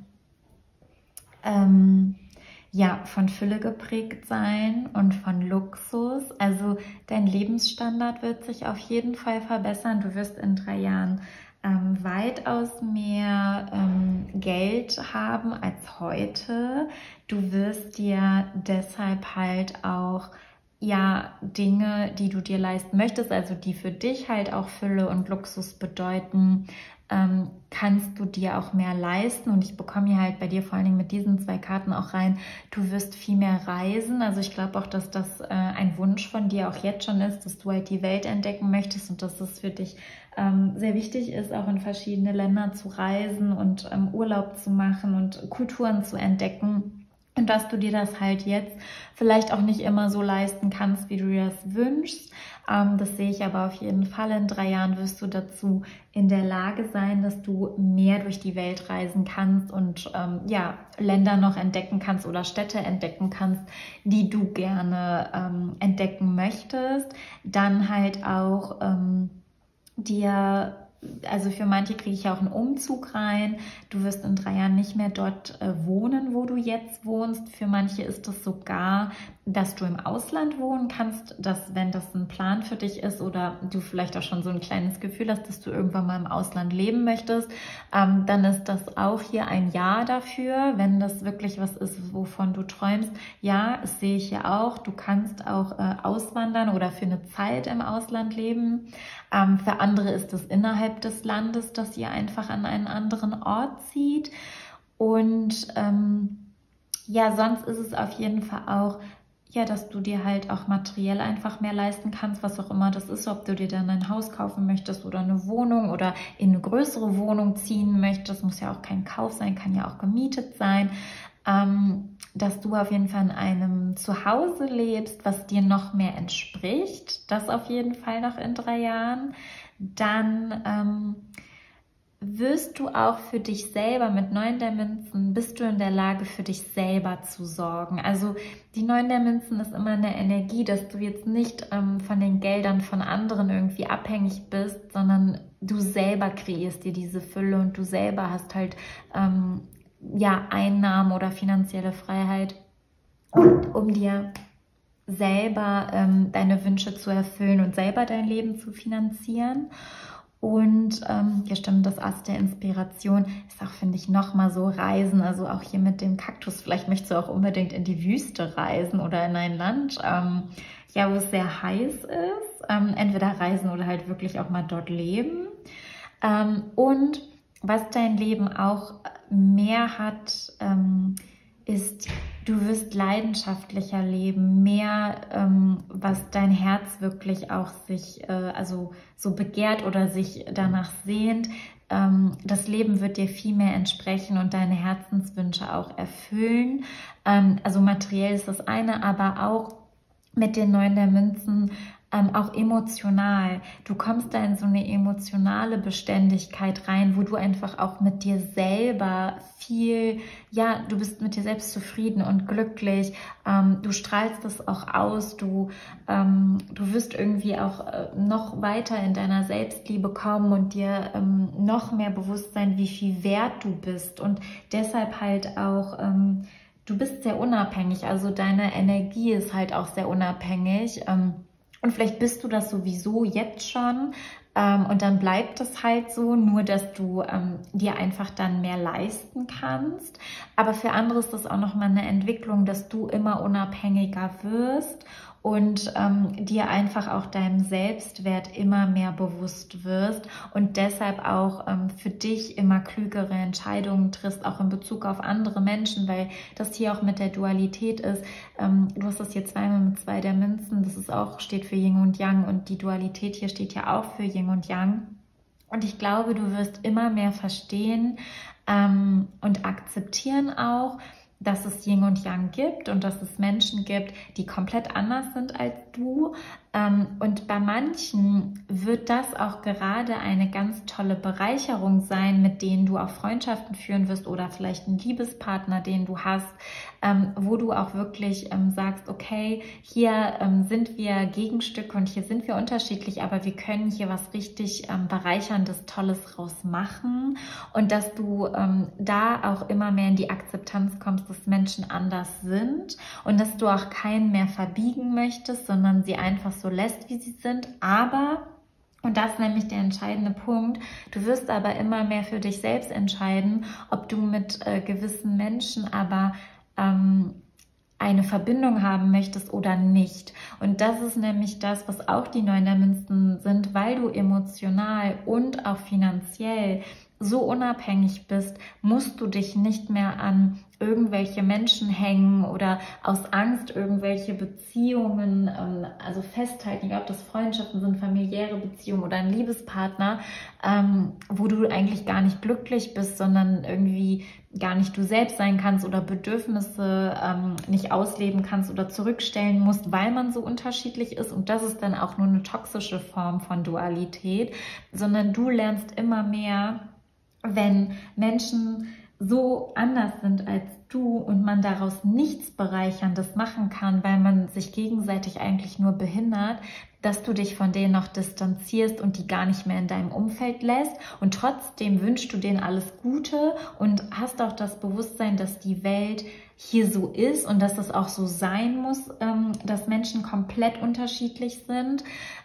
ähm, ja, von Fülle geprägt sein und von Luxus. Also dein Lebensstandard wird sich auf jeden Fall verbessern. Du wirst in drei Jahren ähm, weitaus mehr ähm, Geld haben als heute. Du wirst dir deshalb halt auch ja Dinge, die du dir leisten möchtest, also die für dich halt auch Fülle und Luxus bedeuten, ähm, kannst du dir auch mehr leisten. Und ich bekomme hier halt bei dir vor allen Dingen mit diesen zwei Karten auch rein, du wirst viel mehr reisen. Also ich glaube auch, dass das äh, ein Wunsch von dir auch jetzt schon ist, dass du halt die Welt entdecken möchtest und dass es für dich ähm, sehr wichtig ist, auch in verschiedene Länder zu reisen und ähm, Urlaub zu machen und Kulturen zu entdecken. Und dass du dir das halt jetzt vielleicht auch nicht immer so leisten kannst, wie du dir das wünschst. Ähm, das sehe ich aber auf jeden Fall. In drei Jahren wirst du dazu in der Lage sein, dass du mehr durch die Welt reisen kannst und ähm, ja, Länder noch entdecken kannst oder Städte entdecken kannst, die du gerne ähm, entdecken möchtest. Dann halt auch ähm, dir... Also für manche kriege ich ja auch einen Umzug rein. Du wirst in drei Jahren nicht mehr dort äh, wohnen, wo du jetzt wohnst. Für manche ist es sogar, dass du im Ausland wohnen kannst, dass wenn das ein Plan für dich ist oder du vielleicht auch schon so ein kleines Gefühl hast, dass du irgendwann mal im Ausland leben möchtest, ähm, dann ist das auch hier ein Ja dafür, wenn das wirklich was ist, wovon du träumst. Ja, das sehe ich hier auch. Du kannst auch äh, auswandern oder für eine Zeit im Ausland leben. Ähm, für andere ist es innerhalb des Landes, dass ihr einfach an einen anderen Ort zieht. Und ähm, ja, sonst ist es auf jeden Fall auch, ja, dass du dir halt auch materiell einfach mehr leisten kannst, was auch immer das ist, ob du dir dann ein Haus kaufen möchtest oder eine Wohnung oder in eine größere Wohnung ziehen möchtest. Muss ja auch kein Kauf sein, kann ja auch gemietet sein. Ähm, dass du auf jeden Fall in einem Zuhause lebst, was dir noch mehr entspricht. Das auf jeden Fall noch in drei Jahren. Dann ähm, wirst du auch für dich selber mit Neun der Münzen, bist du in der Lage, für dich selber zu sorgen. Also die Neun der Münzen ist immer eine Energie, dass du jetzt nicht ähm, von den Geldern von anderen irgendwie abhängig bist, sondern du selber kreierst dir diese Fülle und du selber hast halt ähm, ja, Einnahmen oder finanzielle Freiheit, um dir selber ähm, deine Wünsche zu erfüllen und selber dein Leben zu finanzieren. Und ähm, ja, stimmt, das Ass der Inspiration ist auch, finde ich, nochmal so Reisen, also auch hier mit dem Kaktus. Vielleicht möchtest du auch unbedingt in die Wüste reisen oder in ein Land, ähm, ja, wo es sehr heiß ist. Ähm, entweder reisen oder halt wirklich auch mal dort leben. Ähm, und was dein Leben auch mehr hat, ähm, ist, du wirst leidenschaftlicher leben, mehr, ähm, was dein Herz wirklich auch sich, äh, also so begehrt oder sich danach sehnt. Ähm, das Leben wird dir viel mehr entsprechen und deine Herzenswünsche auch erfüllen. Ähm, also materiell ist das eine, aber auch mit den Neun der Münzen ähm, auch emotional. Du kommst da in so eine emotionale Beständigkeit rein, wo du einfach auch mit dir selber viel, ja, du bist mit dir selbst zufrieden und glücklich. Ähm, du strahlst das auch aus. Du, ähm, du wirst irgendwie auch äh, noch weiter in deiner Selbstliebe kommen und dir ähm, noch mehr bewusst sein, wie viel wert du bist. Und deshalb halt auch, ähm, du bist sehr unabhängig. Also deine Energie ist halt auch sehr unabhängig. Ähm, und vielleicht bist du das sowieso jetzt schon. Ähm, und dann bleibt es halt so, nur dass du ähm, dir einfach dann mehr leisten kannst. Aber für andere ist das auch nochmal eine Entwicklung, dass du immer unabhängiger wirst und ähm, dir einfach auch deinem Selbstwert immer mehr bewusst wirst und deshalb auch ähm, für dich immer klügere Entscheidungen triffst, auch in Bezug auf andere Menschen, weil das hier auch mit der Dualität ist. Ähm, du hast das hier zweimal mit zwei der Münzen, das ist auch, steht für Yin und Yang und die Dualität hier steht ja auch für Yin und Yang. Und ich glaube, du wirst immer mehr verstehen ähm, und akzeptieren auch, dass es Yin und Yang gibt und dass es Menschen gibt, die komplett anders sind als du. Und bei manchen wird das auch gerade eine ganz tolle Bereicherung sein, mit denen du auch Freundschaften führen wirst oder vielleicht einen Liebespartner, den du hast, wo du auch wirklich sagst, okay, hier sind wir Gegenstücke und hier sind wir unterschiedlich, aber wir können hier was richtig Bereicherndes, Tolles raus machen und dass du da auch immer mehr in die Akzeptanz kommst, dass Menschen anders sind und dass du auch keinen mehr verbiegen möchtest, sondern sie einfach so lässt, wie sie sind, aber, und das ist nämlich der entscheidende Punkt, du wirst aber immer mehr für dich selbst entscheiden, ob du mit äh, gewissen Menschen aber ähm, eine Verbindung haben möchtest oder nicht. Und das ist nämlich das, was auch die Neun der Münzen sind, weil du emotional und auch finanziell so unabhängig bist, musst du dich nicht mehr an irgendwelche Menschen hängen oder aus Angst irgendwelche Beziehungen, ähm, also festhalten, egal ob das Freundschaften sind, familiäre Beziehungen oder ein Liebespartner, ähm, wo du eigentlich gar nicht glücklich bist, sondern irgendwie gar nicht du selbst sein kannst oder Bedürfnisse ähm, nicht ausleben kannst oder zurückstellen musst, weil man so unterschiedlich ist. Und das ist dann auch nur eine toxische Form von Dualität, sondern du lernst immer mehr, wenn Menschen so anders sind als du und man daraus nichts Bereicherndes machen kann, weil man sich gegenseitig eigentlich nur behindert, dass du dich von denen noch distanzierst und die gar nicht mehr in deinem Umfeld lässt. Und trotzdem wünschst du denen alles Gute und hast auch das Bewusstsein, dass die Welt hier so ist und dass es auch so sein muss, dass Menschen komplett unterschiedlich sind.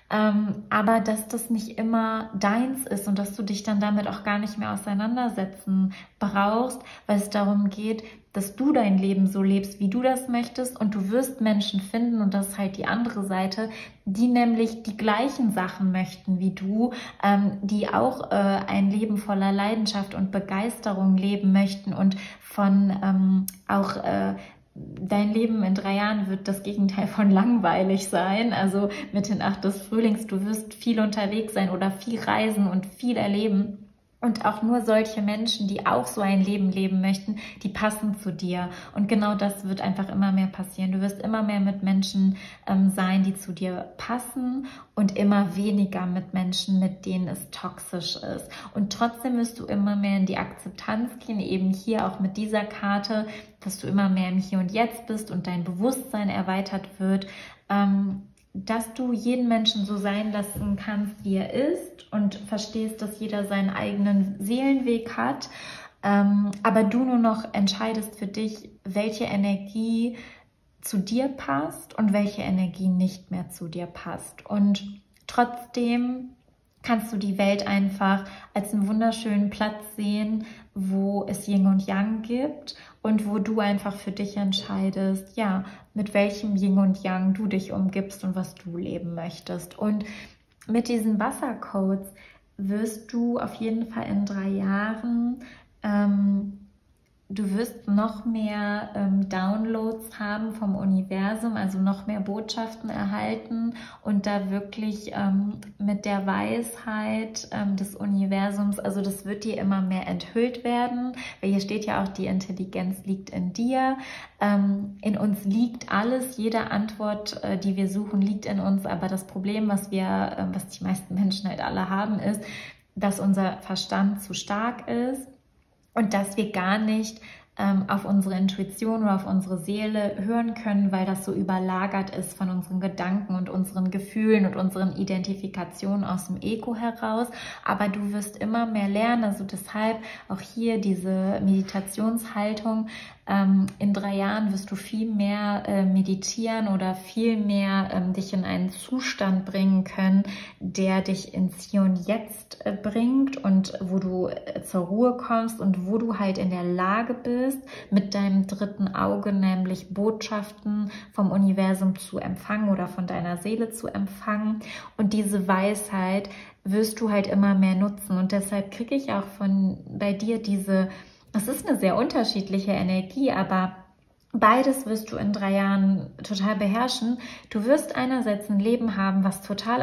Aber dass das nicht immer deins ist und dass du dich dann damit auch gar nicht mehr auseinandersetzen brauchst, weil es darum geht, dass du dein Leben so lebst, wie du das möchtest und du wirst Menschen finden und das ist halt die andere Seite, die nämlich die gleichen Sachen möchten wie du, ähm, die auch äh, ein Leben voller Leidenschaft und Begeisterung leben möchten und von ähm, auch äh, dein Leben in drei Jahren wird das Gegenteil von langweilig sein. Also mit den Acht des Frühlings, du wirst viel unterwegs sein oder viel reisen und viel erleben. Und auch nur solche Menschen, die auch so ein Leben leben möchten, die passen zu dir. Und genau das wird einfach immer mehr passieren. Du wirst immer mehr mit Menschen ähm, sein, die zu dir passen und immer weniger mit Menschen, mit denen es toxisch ist. Und trotzdem wirst du immer mehr in die Akzeptanz gehen, eben hier auch mit dieser Karte, dass du immer mehr im Hier und Jetzt bist und dein Bewusstsein erweitert wird, ähm, dass du jeden Menschen so sein lassen kannst, wie er ist und verstehst, dass jeder seinen eigenen Seelenweg hat, ähm, aber du nur noch entscheidest für dich, welche Energie zu dir passt und welche Energie nicht mehr zu dir passt. Und trotzdem kannst du die Welt einfach als einen wunderschönen Platz sehen, wo es Yin und Yang gibt und wo du einfach für dich entscheidest, ja, mit welchem Yin und Yang du dich umgibst und was du leben möchtest. Und mit diesen Wassercodes wirst du auf jeden Fall in drei Jahren ähm, du wirst noch mehr ähm, Downloads haben vom Universum, also noch mehr Botschaften erhalten und da wirklich ähm, mit der Weisheit ähm, des Universums, also das wird dir immer mehr enthüllt werden, weil hier steht ja auch, die Intelligenz liegt in dir, ähm, in uns liegt alles, jede Antwort, äh, die wir suchen, liegt in uns, aber das Problem, was wir, äh, was die meisten Menschen halt alle haben, ist, dass unser Verstand zu stark ist und dass wir gar nicht ähm, auf unsere Intuition oder auf unsere Seele hören können, weil das so überlagert ist von unseren Gedanken und unseren Gefühlen und unseren Identifikationen aus dem Ego heraus. Aber du wirst immer mehr lernen, also deshalb auch hier diese Meditationshaltung. Ähm, in drei Jahren wirst du viel mehr äh, meditieren oder viel mehr ähm, dich in einen Zustand bringen können, der dich ins Hier und Jetzt äh, bringt und wo du äh, zur Ruhe kommst und wo du halt in der Lage bist, mit deinem dritten Auge nämlich Botschaften vom Universum zu empfangen oder von deiner Seele zu empfangen. Und diese Weisheit wirst du halt immer mehr nutzen. Und deshalb kriege ich auch von bei dir diese, es ist eine sehr unterschiedliche Energie, aber beides wirst du in drei Jahren total beherrschen. Du wirst einerseits ein Leben haben, was total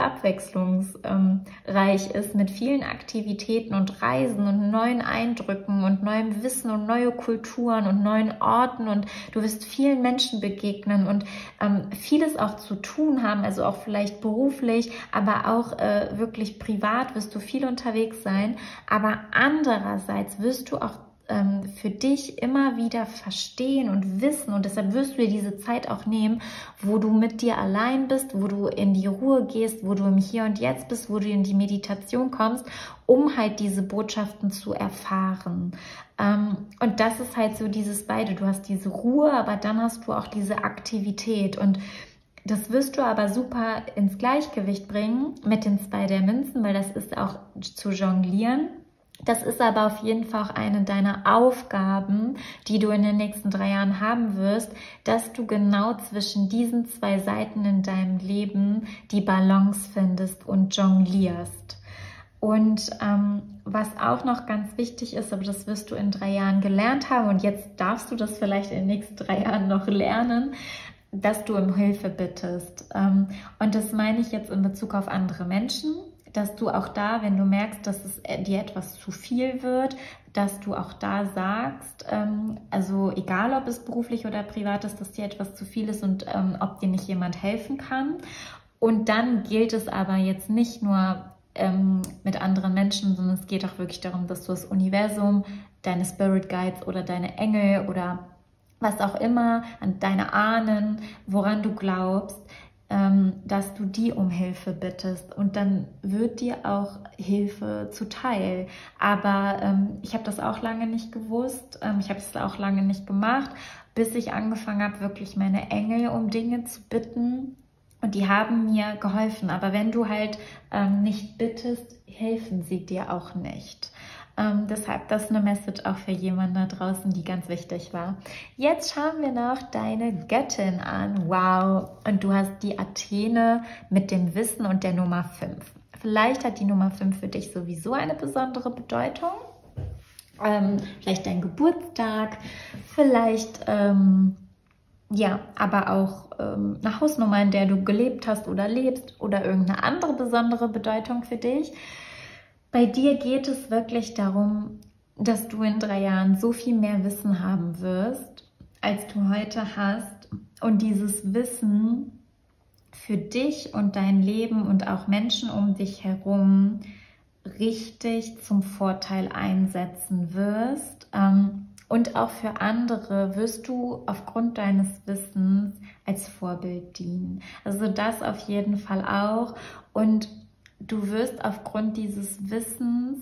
abwechslungsreich ist, mit vielen Aktivitäten und Reisen und neuen Eindrücken und neuem Wissen und neue Kulturen und neuen Orten, und du wirst vielen Menschen begegnen und ähm, vieles auch zu tun haben, also auch vielleicht beruflich, aber auch äh, wirklich privat wirst du viel unterwegs sein. Aber andererseits wirst du auch für dich immer wieder verstehen und wissen, und deshalb wirst du dir diese Zeit auch nehmen, wo du mit dir allein bist, wo du in die Ruhe gehst, wo du im Hier und Jetzt bist, wo du in die Meditation kommst, um halt diese Botschaften zu erfahren. Und das ist halt so dieses beide. Du hast diese Ruhe, aber dann hast du auch diese Aktivität, und das wirst du aber super ins Gleichgewicht bringen mit den zwei der Münzen, weil das ist auch zu jonglieren. Das ist aber auf jeden Fall auch eine deiner Aufgaben, die du in den nächsten drei Jahren haben wirst, dass du genau zwischen diesen zwei Seiten in deinem Leben die Balance findest und jonglierst. Und ähm, was auch noch ganz wichtig ist, aber das wirst du in drei Jahren gelernt haben, und jetzt darfst du das vielleicht in den nächsten drei Jahren noch lernen, dass du um Hilfe bittest. Ähm, und das meine ich jetzt in Bezug auf andere Menschen, dass du auch da, wenn du merkst, dass es dir etwas zu viel wird, dass du auch da sagst, ähm, also egal ob es beruflich oder privat ist, dass dir etwas zu viel ist und ähm, ob dir nicht jemand helfen kann. Und dann gilt es aber jetzt nicht nur ähm, mit anderen Menschen, sondern es geht auch wirklich darum, dass du das Universum, deine Spirit Guides oder deine Engel oder was auch immer, an deine Ahnen, woran du glaubst, dass du die um Hilfe bittest, und dann wird dir auch Hilfe zuteil. Aber ähm, ich habe das auch lange nicht gewusst, ähm, ich habe es auch lange nicht gemacht, bis ich angefangen habe, wirklich meine Engel um Dinge zu bitten, und die haben mir geholfen. Aber wenn du halt ähm, nicht bittest, helfen sie dir auch nicht. Ähm, deshalb, das ist eine Message auch für jemanden da draußen, die ganz wichtig war. Jetzt schauen wir noch deine Göttin an. Wow! Und du hast die Athene mit dem Wissen und der Nummer fünf. Vielleicht hat die Nummer fünf für dich sowieso eine besondere Bedeutung. Ähm, vielleicht dein Geburtstag, vielleicht ähm, ja, aber auch ähm, eine Hausnummer, in der du gelebt hast oder lebst, oder irgendeine andere besondere Bedeutung für dich. Bei dir geht es wirklich darum, dass du in drei Jahren so viel mehr Wissen haben wirst, als du heute hast, und dieses Wissen für dich und dein Leben und auch Menschen um dich herum richtig zum Vorteil einsetzen wirst. Ähm, und auch für andere wirst du aufgrund deines Wissens als Vorbild dienen. Also das auf jeden Fall auch. Und du wirst aufgrund dieses Wissens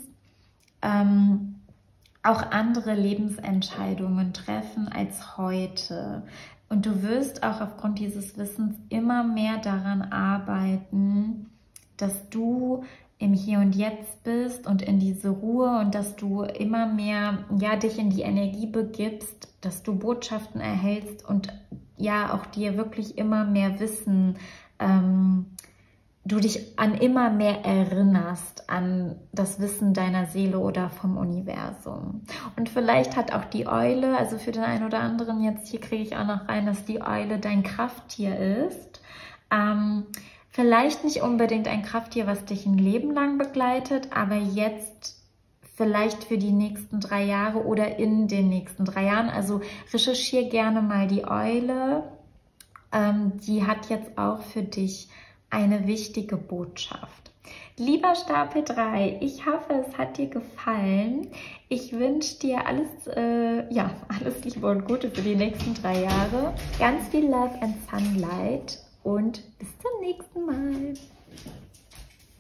ähm, auch andere Lebensentscheidungen treffen als heute. Und du wirst auch aufgrund dieses Wissens immer mehr daran arbeiten, dass du im Hier und Jetzt bist und in diese Ruhe, und dass du immer mehr ja, dich in die Energie begibst, dass du Botschaften erhältst und ja auch dir wirklich immer mehr Wissen ähm, du dich an immer mehr erinnerst, an das Wissen deiner Seele oder vom Universum. Und vielleicht hat auch die Eule, also für den einen oder anderen, jetzt hier kriege ich auch noch rein, dass die Eule dein Krafttier ist. Ähm, vielleicht nicht unbedingt ein Krafttier, was dich ein Leben lang begleitet, aber jetzt vielleicht für die nächsten drei Jahre oder in den nächsten drei Jahren. Also recherchiere gerne mal die Eule. Ähm, die hat jetzt auch für dich eine wichtige Botschaft. Lieber Stapel drei, ich hoffe, es hat dir gefallen. Ich wünsche dir alles, äh, ja, alles Liebe und Gute für die nächsten drei Jahre. Ganz viel Love and Sunlight und bis zum nächsten Mal.